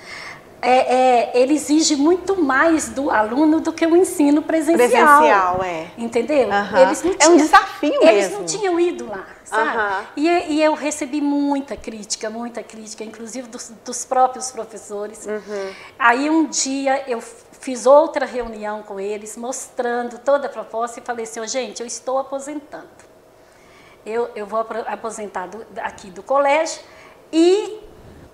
ele exige muito mais do aluno do que o ensino presencial. Entendeu? Eles não tinham, um desafio mesmo. Eles não tinham ido lá, sabe? E eu recebi muita crítica, inclusive dos próprios professores. Aí um dia eu fiz outra reunião com eles, mostrando toda a proposta e falei assim, gente, eu estou aposentando. Eu vou aposentar aqui do colégio e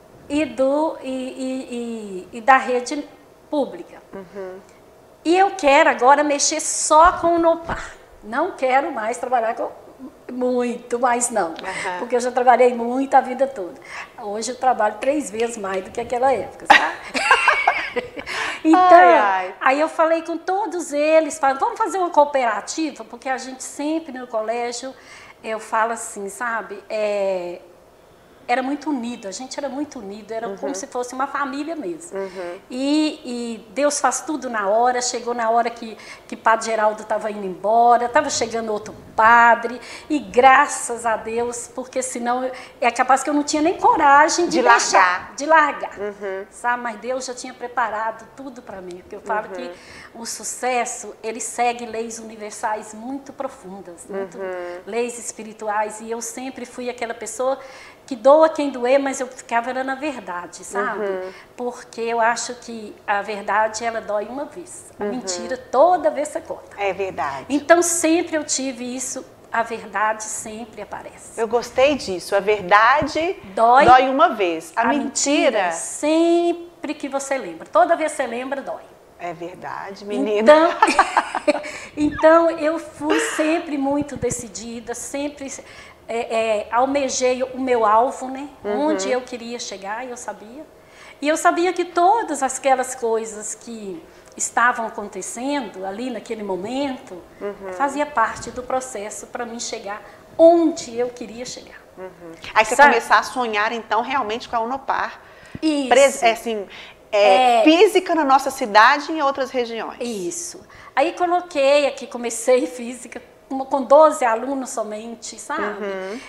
da rede pública. E eu quero agora mexer só com o Unopar. Não quero mais trabalhar com muito, mais não. Porque eu já trabalhei muito a vida toda. Hoje eu trabalho 3 vezes mais do que aquela época, sabe? Então, aí eu falei com todos eles, vamos fazer uma cooperativa, porque a gente sempre no colégio, eu falo assim, sabe, era muito unido, a gente era muito unido, era como se fosse uma família mesmo. E Deus faz tudo na hora, chegou na hora que Padre Geraldo estava indo embora, estava chegando outro padre, e graças a Deus, porque senão é capaz que eu não tinha nem coragem de largar. Sabe? Mas Deus já tinha preparado tudo para mim, porque eu falo que o sucesso, ele segue leis universais muito profundas, leis espirituais, e eu sempre fui aquela pessoa que doa quem doer, mas eu ficava na verdade, sabe? Porque eu acho que a verdade, ela dói uma vez. A mentira, toda vez você conta. É verdade. Então, sempre eu tive isso, a verdade sempre aparece. Eu gostei disso, a verdade dói uma vez. A mentira, sempre que você lembra. Toda vez que você lembra, dói. É verdade, menina. Então eu fui sempre muito decidida, sempre... almejei o meu alvo, né? Onde eu queria chegar, eu sabia. E eu sabia que todas aquelas coisas que estavam acontecendo ali naquele momento, fazia parte do processo para mim chegar onde eu queria chegar. Aí você começar a sonhar, então, realmente com a Unopar. Isso. Física na nossa cidade e em outras regiões. Isso. Aí coloquei aqui, comecei física, com 12 alunos somente, sabe?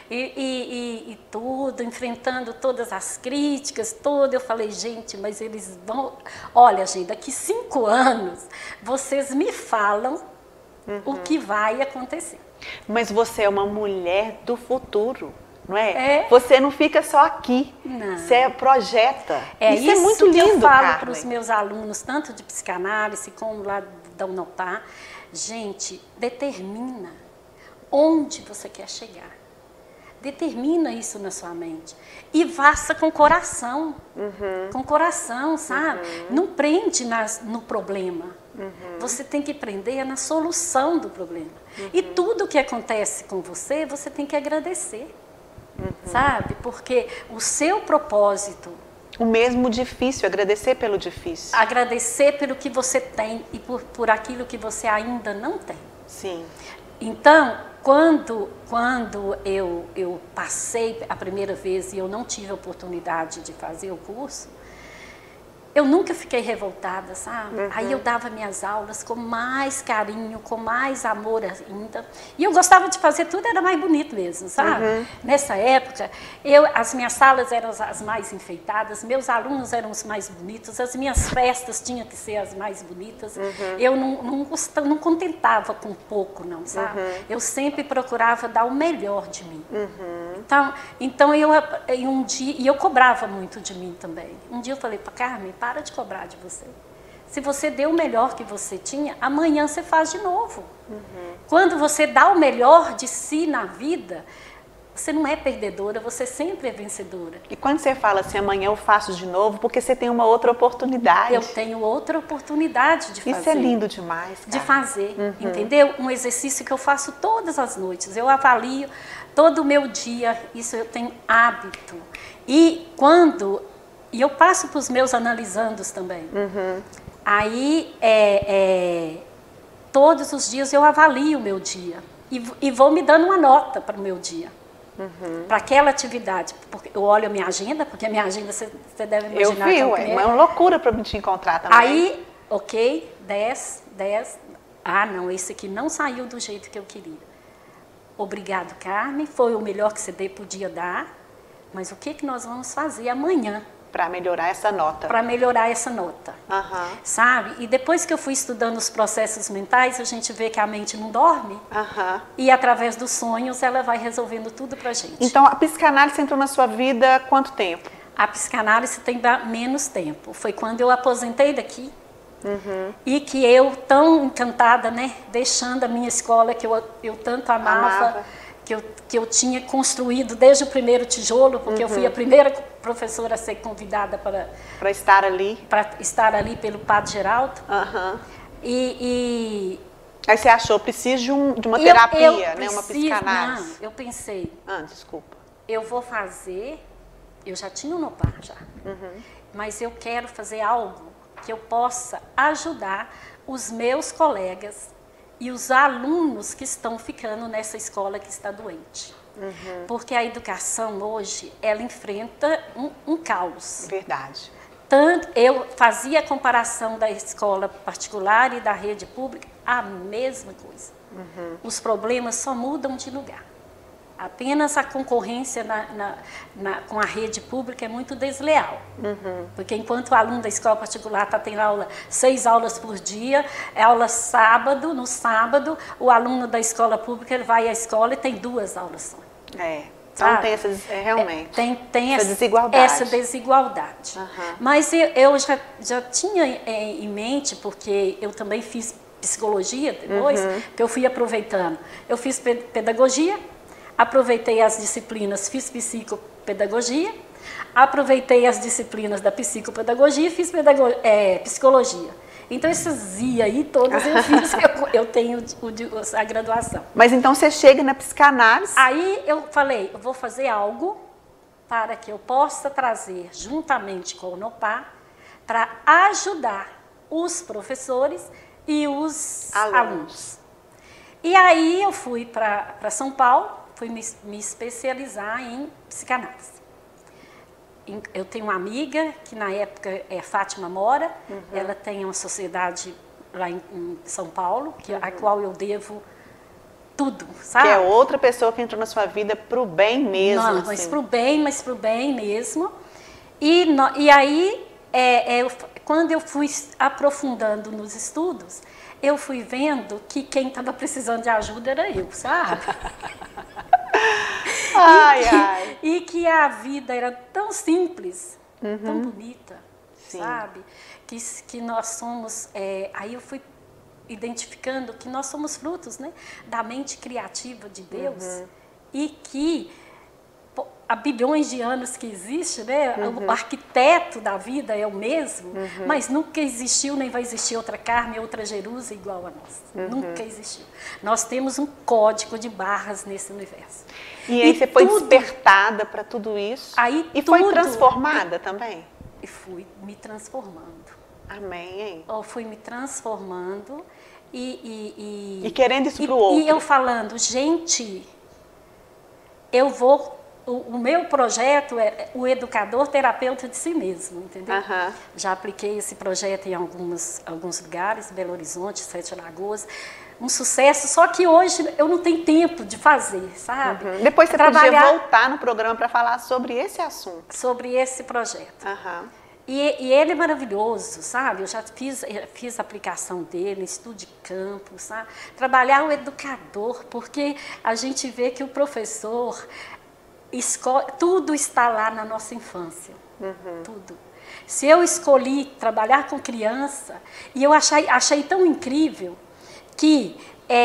E tudo, enfrentando todas as críticas, tudo. Eu falei, gente, mas eles vão... Olha, gente, daqui 5 anos, vocês me falam o que vai acontecer. Mas você é uma mulher do futuro, não é? Você não fica só aqui, você projeta. Isso é muito lindo, que eu falo Carmen. para os meus alunos, tanto de psicanálise como lá da Unopar. Gente, determina onde você quer chegar. Determina isso na sua mente. E faça com coração. Com coração, sabe? Não prende no problema. Você tem que prender na solução do problema. E tudo que acontece com você, você tem que agradecer. Sabe? Porque o seu propósito... O mesmo difícil, agradecer pelo difícil. Agradecer pelo que você tem e por aquilo que você ainda não tem. Sim. Então, quando eu passei a primeira vez e eu não tive a oportunidade de fazer o curso, eu nunca fiquei revoltada, sabe? Aí eu dava minhas aulas com mais carinho, com mais amor ainda. E eu gostava de fazer tudo, era mais bonito mesmo, sabe? Nessa época, as minhas salas eram as mais enfeitadas, meus alunos eram os mais bonitos, as minhas festas tinham que ser as mais bonitas. Eu não contentava com pouco, não, sabe? Eu sempre procurava dar o melhor de mim. Então um dia, e eu cobrava muito de mim também. Um dia eu falei para Carmen, para de cobrar de você. Se você deu o melhor que você tinha, amanhã você faz de novo. Quando você dá o melhor de si na vida, você não é perdedora, você sempre é vencedora. E quando você fala assim, amanhã eu faço de novo, porque você tem uma outra oportunidade. Eu tenho outra oportunidade de fazer. Isso é lindo demais, cara. De fazer, entendeu? Um exercício que eu faço todas as noites. Eu avalio todo o meu dia, isso eu tenho hábito. E eu passo para os meus analisandos também. Aí, todos os dias eu avalio o meu dia e vou me dando uma nota para o meu dia. Para aquela atividade. Porque eu olho a minha agenda, porque a minha agenda você deve imaginar. Eu vi, é uma loucura para me te encontrar também. Aí, ok, 10. Ah, não, esse aqui não saiu do jeito que eu queria. Obrigado, Carmen, foi o melhor que você podia dar, mas o que nós vamos fazer amanhã? Para melhorar essa nota. Para melhorar essa nota, sabe? E depois que eu fui estudando os processos mentais, a gente vê que a mente não dorme e através dos sonhos ela vai resolvendo tudo pra gente. Então a psicanálise entrou na sua vida há quanto tempo? A psicanálise tem menos tempo. Foi quando eu aposentei daqui e que eu, tão encantada, né, deixando a minha escola que eu tanto amava. Que eu tinha construído desde o primeiro tijolo, porque eu fui a primeira professora a ser convidada para estar ali pelo Padre Geraldo. Aí você achou, preciso de uma terapia, né, uma psicanálise? Não, eu pensei, desculpa. Eu vou fazer, eu já tinha um Unopar já, mas eu quero fazer algo que eu possa ajudar os meus colegas e os alunos que estão ficando nessa escola que está doente. Porque a educação hoje, ela enfrenta um caos. Verdade. Tanto, eu fazia a comparação da escola particular e da rede pública, a mesma coisa. Os problemas só mudam de lugar. Apenas a concorrência com a rede pública é muito desleal. Porque enquanto o aluno da escola particular está tendo 6 aulas por dia, é aula no sábado, o aluno da escola pública ele vai à escola e tem 2 aulas só. Então tem realmente essa desigualdade. Essa desigualdade. Mas eu já tinha em mente, porque eu também fiz psicologia depois, que eu fui aproveitando. Eu fiz pedagogia, aproveitei as disciplinas, fiz psicopedagogia, aproveitei as disciplinas da psicopedagogia e fiz psicologia. Então, esses I aí, todos eu fiz, eu tenho a graduação. Mas então você chega na psicanálise? Aí eu falei, eu vou fazer algo para que eu possa trazer, juntamente com o Unopar, para ajudar os professores e os alunos. E aí eu fui para São Paulo, fui me especializar em psicanálise. Eu tenho uma amiga, que na época é Fátima Mora, ela tem uma sociedade lá em São Paulo, a qual eu devo tudo, sabe? Que é outra pessoa que entrou na sua vida pro bem mesmo. Não, assim. mas pro bem mesmo. E aí, quando eu fui aprofundando nos estudos, eu fui vendo que quem estava precisando de ajuda era eu, sabe? E que a vida era tão simples, tão bonita, Sim. sabe? Que nós somos... aí eu fui identificando que nós somos frutos, né, da mente criativa de Deus e que há bilhões de anos que existe, né, o arquiteto da vida é o mesmo, mas nunca existiu nem vai existir outra Carmen, outra Jerusa igual a nós. Nunca existiu. Nós temos um código de barras nesse universo. E aí você foi despertada para tudo isso foi transformada também? E fui me transformando. Amém, hein? Eu fui me transformando e querendo isso para o outro. E eu falando, gente, eu vou... O meu projeto é o educador terapeuta de si mesmo, entendeu? Já apliquei esse projeto em alguns lugares, Belo Horizonte, Sete Lagoas, um sucesso, só que hoje eu não tenho tempo de fazer, sabe? Depois você podia voltar no programa para falar sobre esse assunto. Sobre esse projeto. E ele é maravilhoso, sabe? Eu já fiz a aplicação dele, estudo de campo, sabe? Trabalhar o educador, porque a gente vê que o professor... tudo está lá na nossa infância, tudo. Se eu escolhi trabalhar com criança, e eu achei tão incrível que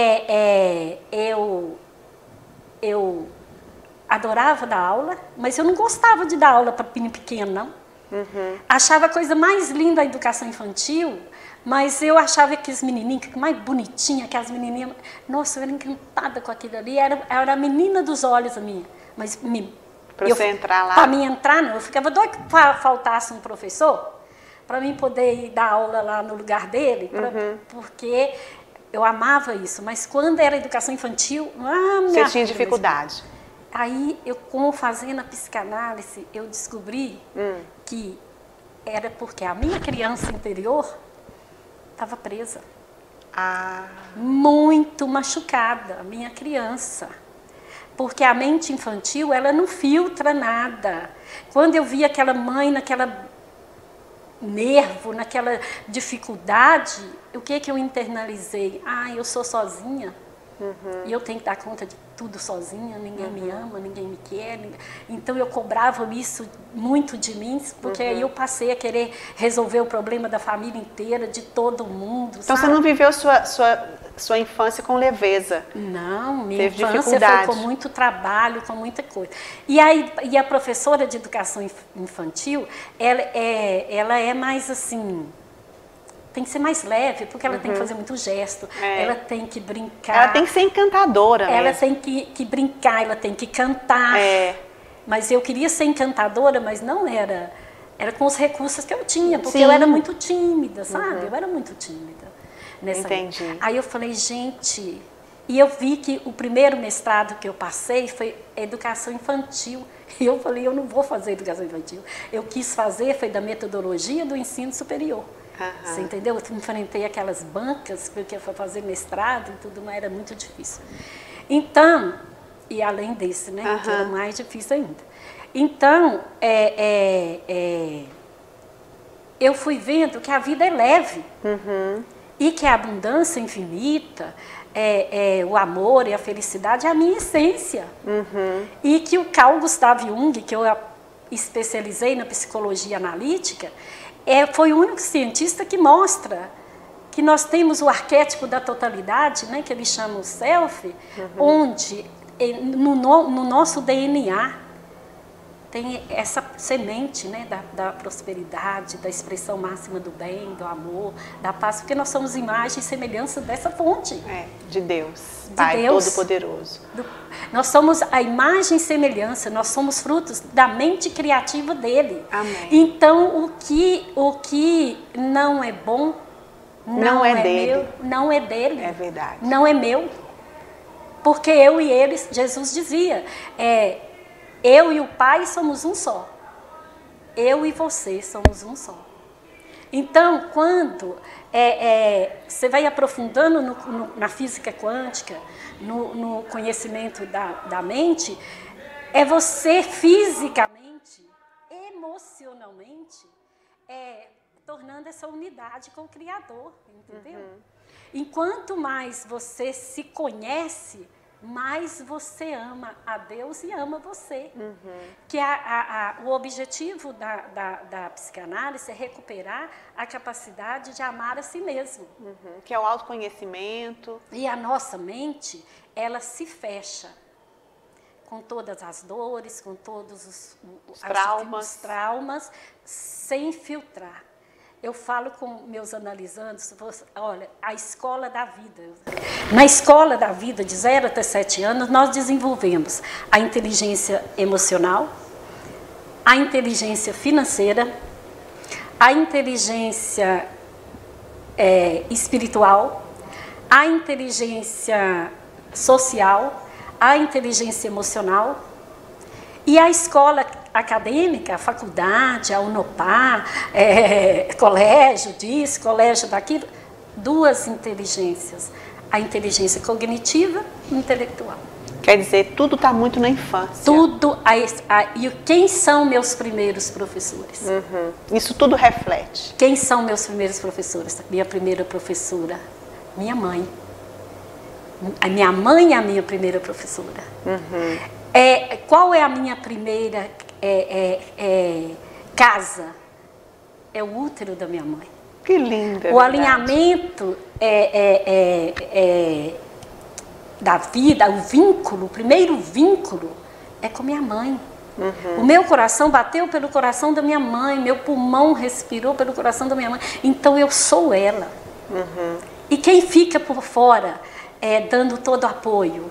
eu adorava dar aula, mas eu não gostava de dar aula para menino pequeno, não. Achava a coisa mais linda a educação infantil, mas eu achava que as menininhas, que mais bonitinha, que as menininhas... Nossa, eu era encantada com aquilo ali, era a menina dos olhos a minha. Mas para você entrar lá? Para mim entrar, não. Eu ficava doida que faltasse um professor para mim poder ir dar aula lá no lugar dele, porque eu amava isso. Mas quando era educação infantil, você tinha dificuldade? Aí, fazendo a psicanálise, eu descobri que era porque a minha criança interior estava presa. Muito machucada, a minha criança. Porque a mente infantil, ela não filtra nada. Quando eu vi aquela mãe naquela nervo, naquela dificuldade, o que eu internalizei? Eu sou sozinha. E eu tenho que dar conta de tudo sozinha, ninguém me ama, ninguém me quer. Então eu cobrava isso muito de mim, porque aí eu passei a querer resolver o problema da família inteira, de todo mundo. Então você não viveu sua infância com leveza? Não, minha infância foi com muito trabalho, com muita coisa. E a professora de educação infantil, ela é mais assim... Tem que ser mais leve, porque ela tem que fazer muito gesto, ela tem que brincar. Ela tem que ser encantadora mesmo. Ela tem que brincar, ela tem que cantar. Mas eu queria ser encantadora, mas não era. Era com os recursos que eu tinha, porque eu era muito tímida, sabe? Eu era muito tímida. Entendi. Aí eu falei, gente... E eu vi que o primeiro mestrado que eu passei foi educação infantil. E eu falei, eu não vou fazer educação infantil. Eu quis fazer, foi da metodologia do ensino superior. Você entendeu? Eu enfrentei aquelas bancas, porque eu fui fazer mestrado e tudo, mas era muito difícil. Então, e além desse, né, que era mais difícil ainda. Então, eu fui vendo que a vida é leve e que a abundância infinita, o amor e a felicidade é a minha essência. E que o Carl Gustav Jung, que eu especializei na psicologia analítica, foi o único cientista que mostra que nós temos o arquétipo da totalidade, né, que ele chama o self, onde no nosso DNA tem essa semente, né, da prosperidade, da expressão máxima do bem, do amor, da paz, porque nós somos imagem e semelhança dessa fonte. De Deus, Pai Todo-Poderoso. Nós somos a imagem e semelhança, nós somos frutos da mente criativa dele. Amém. Então, o que não é bom, não é dele. Meu, não é dele. É verdade. Não é meu. Porque eu e ele, Jesus dizia, eu e o Pai somos um só. Eu e você somos um só. Então, quando você vai aprofundando na física quântica, no conhecimento da mente, é você fisicamente, emocionalmente, tornando essa unidade com o Criador, entendeu? Enquanto mais você se conhece, mais você ama a Deus e ama você. Que o objetivo da psicanálise é recuperar a capacidade de amar a si mesmo. Que é o autoconhecimento. E a nossa mente, ela se fecha com todas as dores, com todos os traumas, sem filtrar. Eu falo com meus analisandos, olha, a escola da vida. Na escola da vida, de 0 até 7 anos, nós desenvolvemos a inteligência emocional, a inteligência financeira, a inteligência espiritual, a inteligência social, a inteligência emocional. E a escola acadêmica, a faculdade, a Unopar, colégio disso, colégio daquilo, 2 inteligências, a inteligência cognitiva e intelectual. Quer dizer, tudo está muito na infância. Tudo, e quem são meus primeiros professores? Isso tudo reflete. Quem são meus primeiros professores? Minha primeira professora, minha mãe. A minha mãe é a minha primeira professora. Qual é a minha primeira casa? É o útero da minha mãe. Que linda. O alinhamento da vida, o vínculo, o primeiro vínculo é com minha mãe. O meu coração bateu pelo coração da minha mãe, meu pulmão respirou pelo coração da minha mãe. Então eu sou ela. E quem fica por fora dando todo apoio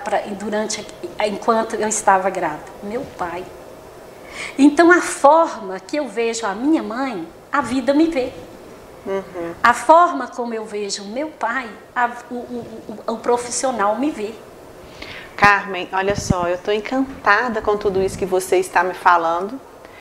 enquanto eu estava grávida? Meu pai. Então a forma que eu vejo a minha mãe, a vida me vê. A forma como eu vejo o meu pai, o profissional me vê. Carmen, olha só, eu estou encantada com tudo isso que você está me falando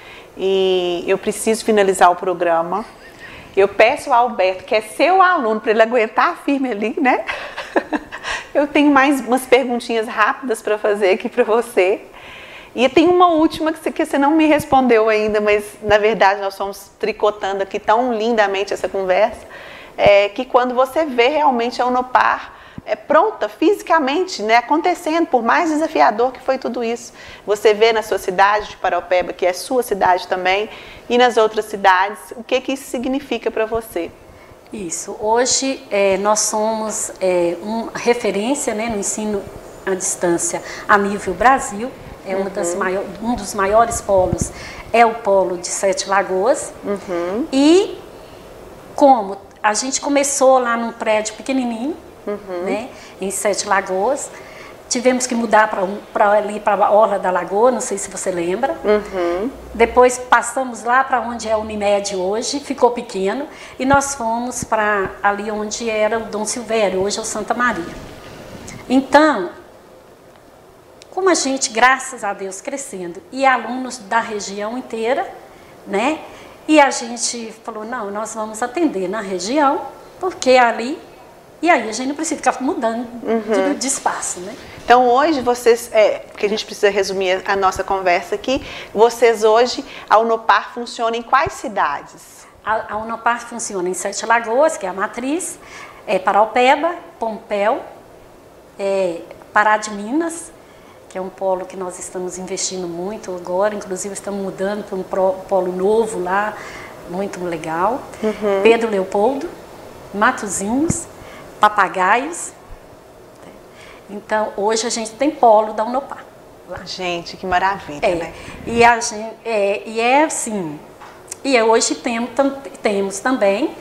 e eu preciso finalizar o programa. Eu peço ao Alberto, que é seu aluno, para ele aguentar firme ali, né? Eu tenho mais umas perguntinhas rápidas para fazer aqui para você. E tem uma última que você não me respondeu ainda, mas na verdade nós estamos tricotando aqui tão lindamente essa conversa, que quando você vê realmente a Unopar pronta fisicamente, né, acontecendo, por mais desafiador que foi tudo isso, você vê na sua cidade de Paraupeba, que é sua cidade também, e nas outras cidades, o que isso significa para você? Isso, hoje nós somos uma referência, né, no ensino à distância a nível Brasil. Um dos maiores polos é o polo de Sete Lagoas. E como a gente começou lá num prédio pequenininho, né, em Sete Lagoas, tivemos que mudar para a Orla da Lagoa, não sei se você lembra. Depois passamos lá para onde é a Unimed hoje, ficou pequeno, e nós fomos para ali onde era o Dom Silvério, hoje é o Santa Maria. Então, como a gente, graças a Deus, crescendo, e alunos da região inteira, né? E a gente falou, não, nós vamos atender na região, porque ali, e aí a gente não precisa ficar mudando de espaço, né? Então hoje vocês, porque a gente precisa resumir a nossa conversa aqui, vocês hoje, a Unopar funciona em quais cidades? A Unopar funciona em Sete Lagoas, que é a matriz, Paraupeba, Pompéu, Pará de Minas, que é um polo que nós estamos investindo muito agora, inclusive estamos mudando para um polo novo lá, muito legal. Pedro Leopoldo, Matozinhos, Papagaios. Então, hoje a gente tem polo da Unopar lá. Gente, que maravilha, né? E a gente, assim, e hoje temos também,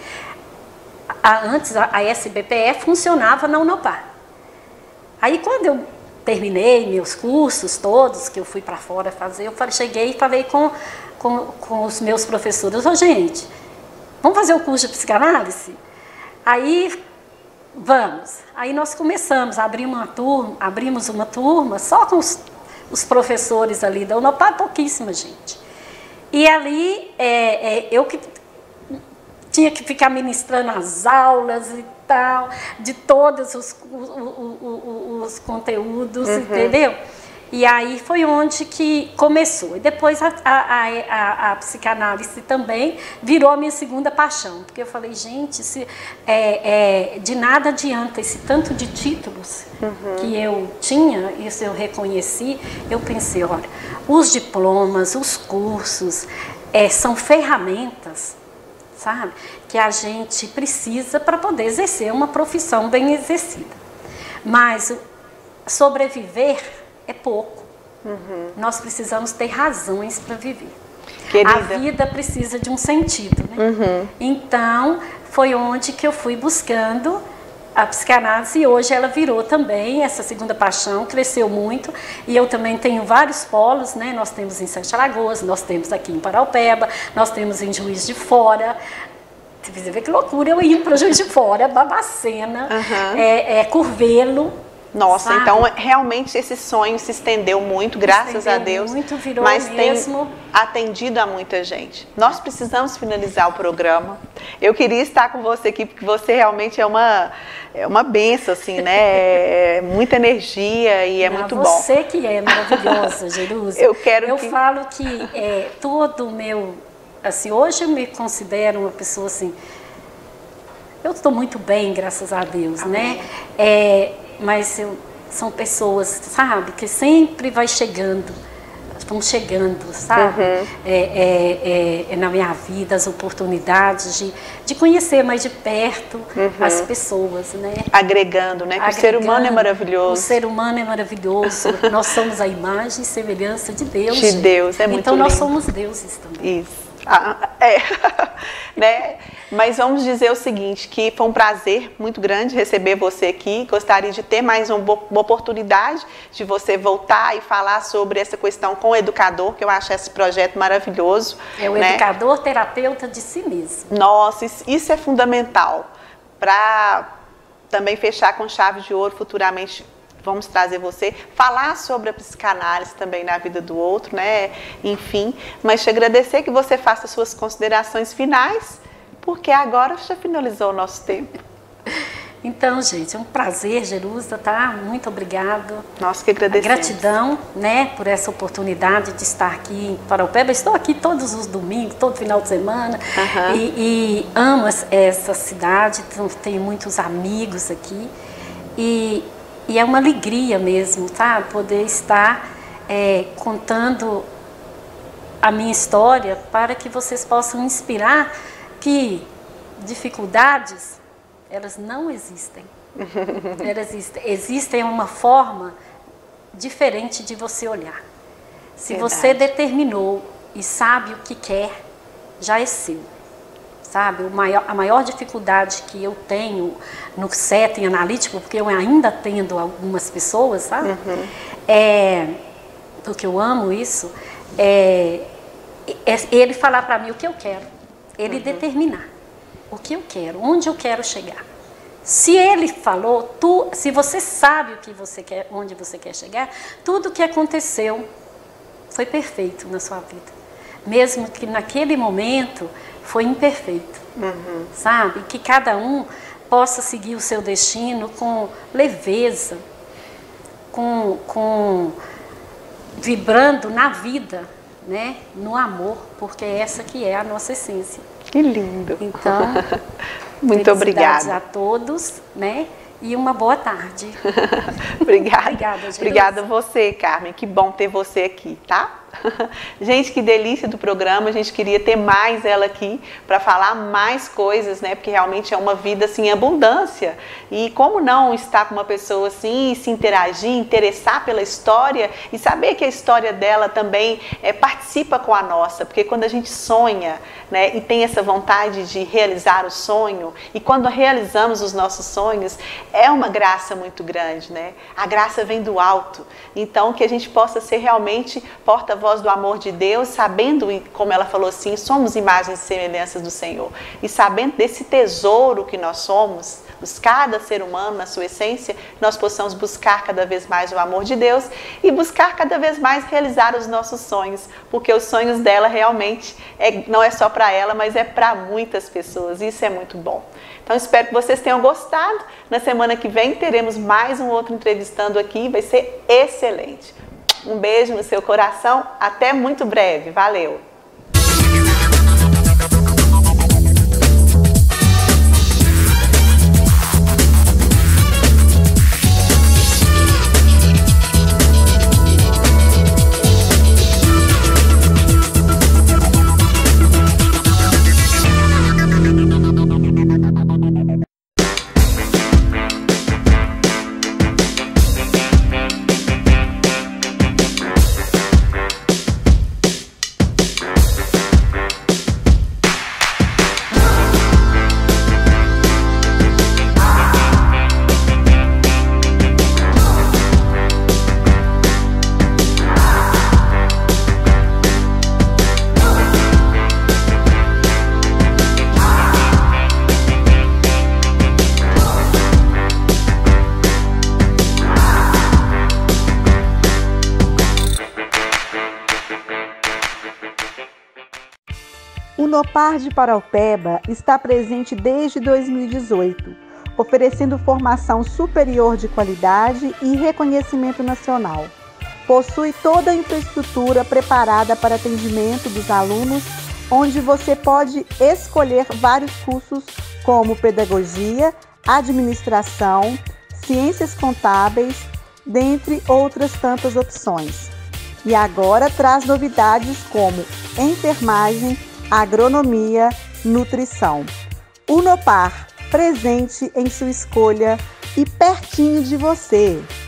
antes a SBPE funcionava na Unopar. Aí quando eu terminei meus cursos todos, que eu fui para fora fazer, cheguei e falei com os meus professores, gente, vamos fazer o curso de psicanálise? Aí, vamos. Aí nós começamos, abrimos uma turma só com os professores ali da Unopar, pouquíssima gente. E ali, eu que tinha que ficar ministrando as aulas e tal, de todos os conteúdos, entendeu? E aí foi onde que começou. E depois a psicanálise também virou a minha segunda paixão. Porque eu falei, gente, de nada adianta esse tanto de títulos que eu tinha, isso eu reconheci. Eu pensei, olha, os diplomas, os cursos, são ferramentas, sabe, que a gente precisa para poder exercer uma profissão bem exercida. Mas sobreviver é pouco. Nós precisamos ter razões para viver. Querida. A vida precisa de um sentido, né? Então, foi onde que eu fui buscando a psicanálise e hoje ela virou também essa segunda paixão, cresceu muito. E eu também tenho vários polos, né? Nós temos em Sete Lagoas, nós temos aqui em Paraupeba, nós temos em Juiz de Fora. Você vê que loucura eu ir para Juiz de Fora, Barbacena, Curvelo. Nossa, sabe? Então realmente esse sonho se estendeu muito, graças a Deus, muito, virou mas mesmo. Tem atendido a muita gente. Nós precisamos finalizar o programa. Eu queria estar com você aqui, porque você realmente é uma benção, assim, né? Muita energia e muito bom. Você que é maravilhosa, Jerusa. Eu falo que todo o meu... Assim, hoje eu me considero uma pessoa assim... Eu estou muito bem, graças a Deus, Amém. Né? Mas são pessoas, sabe, que sempre vão chegando, sabe? Na minha vida, as oportunidades de conhecer mais de perto as pessoas, né? Agregando, né? Que o ser humano é maravilhoso. O ser humano é maravilhoso. Nós somos a imagem e semelhança de Deus. De Deus, é muito Então lindo. Nós somos deuses também. Isso. Né? Mas vamos dizer o seguinte, que foi um prazer muito grande receber você aqui. Gostaria de ter mais uma oportunidade de você voltar e falar sobre essa questão com o educador, que eu acho esse projeto maravilhoso. É o educador terapeuta de si mesmo. Nossa, isso é fundamental. Para também fechar com chave de ouro futuramente. Vamos trazer você, falar sobre a psicanálise também na vida do outro, né? Enfim, mas te agradecer que você faça suas considerações finais, porque agora já finalizou o nosso tempo. Então, gente, é um prazer, Jerusa, tá? Muito obrigado. Nós que agradecemos. Gratidão, né, por essa oportunidade de estar aqui em Paraupeba. Estou aqui todos os domingos, todo final de semana, e amo essa cidade, tenho muitos amigos aqui, e é uma alegria mesmo, tá? Poder estar contando a minha história para que vocês possam inspirar que dificuldades, elas não existem. Elas existem uma forma diferente de você olhar. Se você determinou e sabe o que quer, já é seu. Sabe, a maior dificuldade que eu tenho no setting analítico, porque eu ainda atendo algumas pessoas, sabe? Porque eu amo isso, ele falar para mim o que eu quero, ele determinar o que eu quero, onde eu quero chegar. Se ele falou, se você sabe o que você quer, onde você quer chegar, tudo que aconteceu foi perfeito na sua vida. Mesmo que naquele momento foi imperfeito, sabe? Que cada um possa seguir o seu destino com leveza, vibrando na vida, né? No amor, porque essa que é a nossa essência. Que lindo! Então, muito obrigada a todos, né? E uma boa tarde. Obrigada. Obrigada a você, Carmen. Que bom ter você aqui, tá? Gente, que delícia do programa. A gente queria ter mais ela aqui para falar mais coisas, né? Porque realmente é uma vida assim, em abundância. E como não estar com uma pessoa assim, se interagir, interessar pela história e saber que a história dela também participa com a nossa. Porque quando a gente sonha, né, e tem essa vontade de realizar o sonho, e quando realizamos os nossos sonhos, é uma graça muito grande, né? A graça vem do alto. Então, que a gente possa ser realmente porta-voz do amor de Deus, sabendo, como ela falou assim, somos imagens e semelhanças do Senhor. E sabendo desse tesouro que nós somos, humanos, cada ser humano na sua essência, nós possamos buscar cada vez mais o amor de Deus e buscar cada vez mais realizar os nossos sonhos, porque os sonhos dela realmente não é só para ela, mas é para muitas pessoas, e isso é muito bom. Então espero que vocês tenham gostado. Na semana que vem teremos mais um outro entrevistando aqui, vai ser excelente. Um beijo no seu coração, até muito breve, valeu! O Unopar de Paraupeba está presente desde 2018, oferecendo formação superior de qualidade e reconhecimento nacional. Possui toda a infraestrutura preparada para atendimento dos alunos, onde você pode escolher vários cursos como pedagogia, administração, ciências contábeis, dentre outras tantas opções. E agora traz novidades como enfermagem, agronomia, nutrição. Unopar, presente em sua escolha e pertinho de você.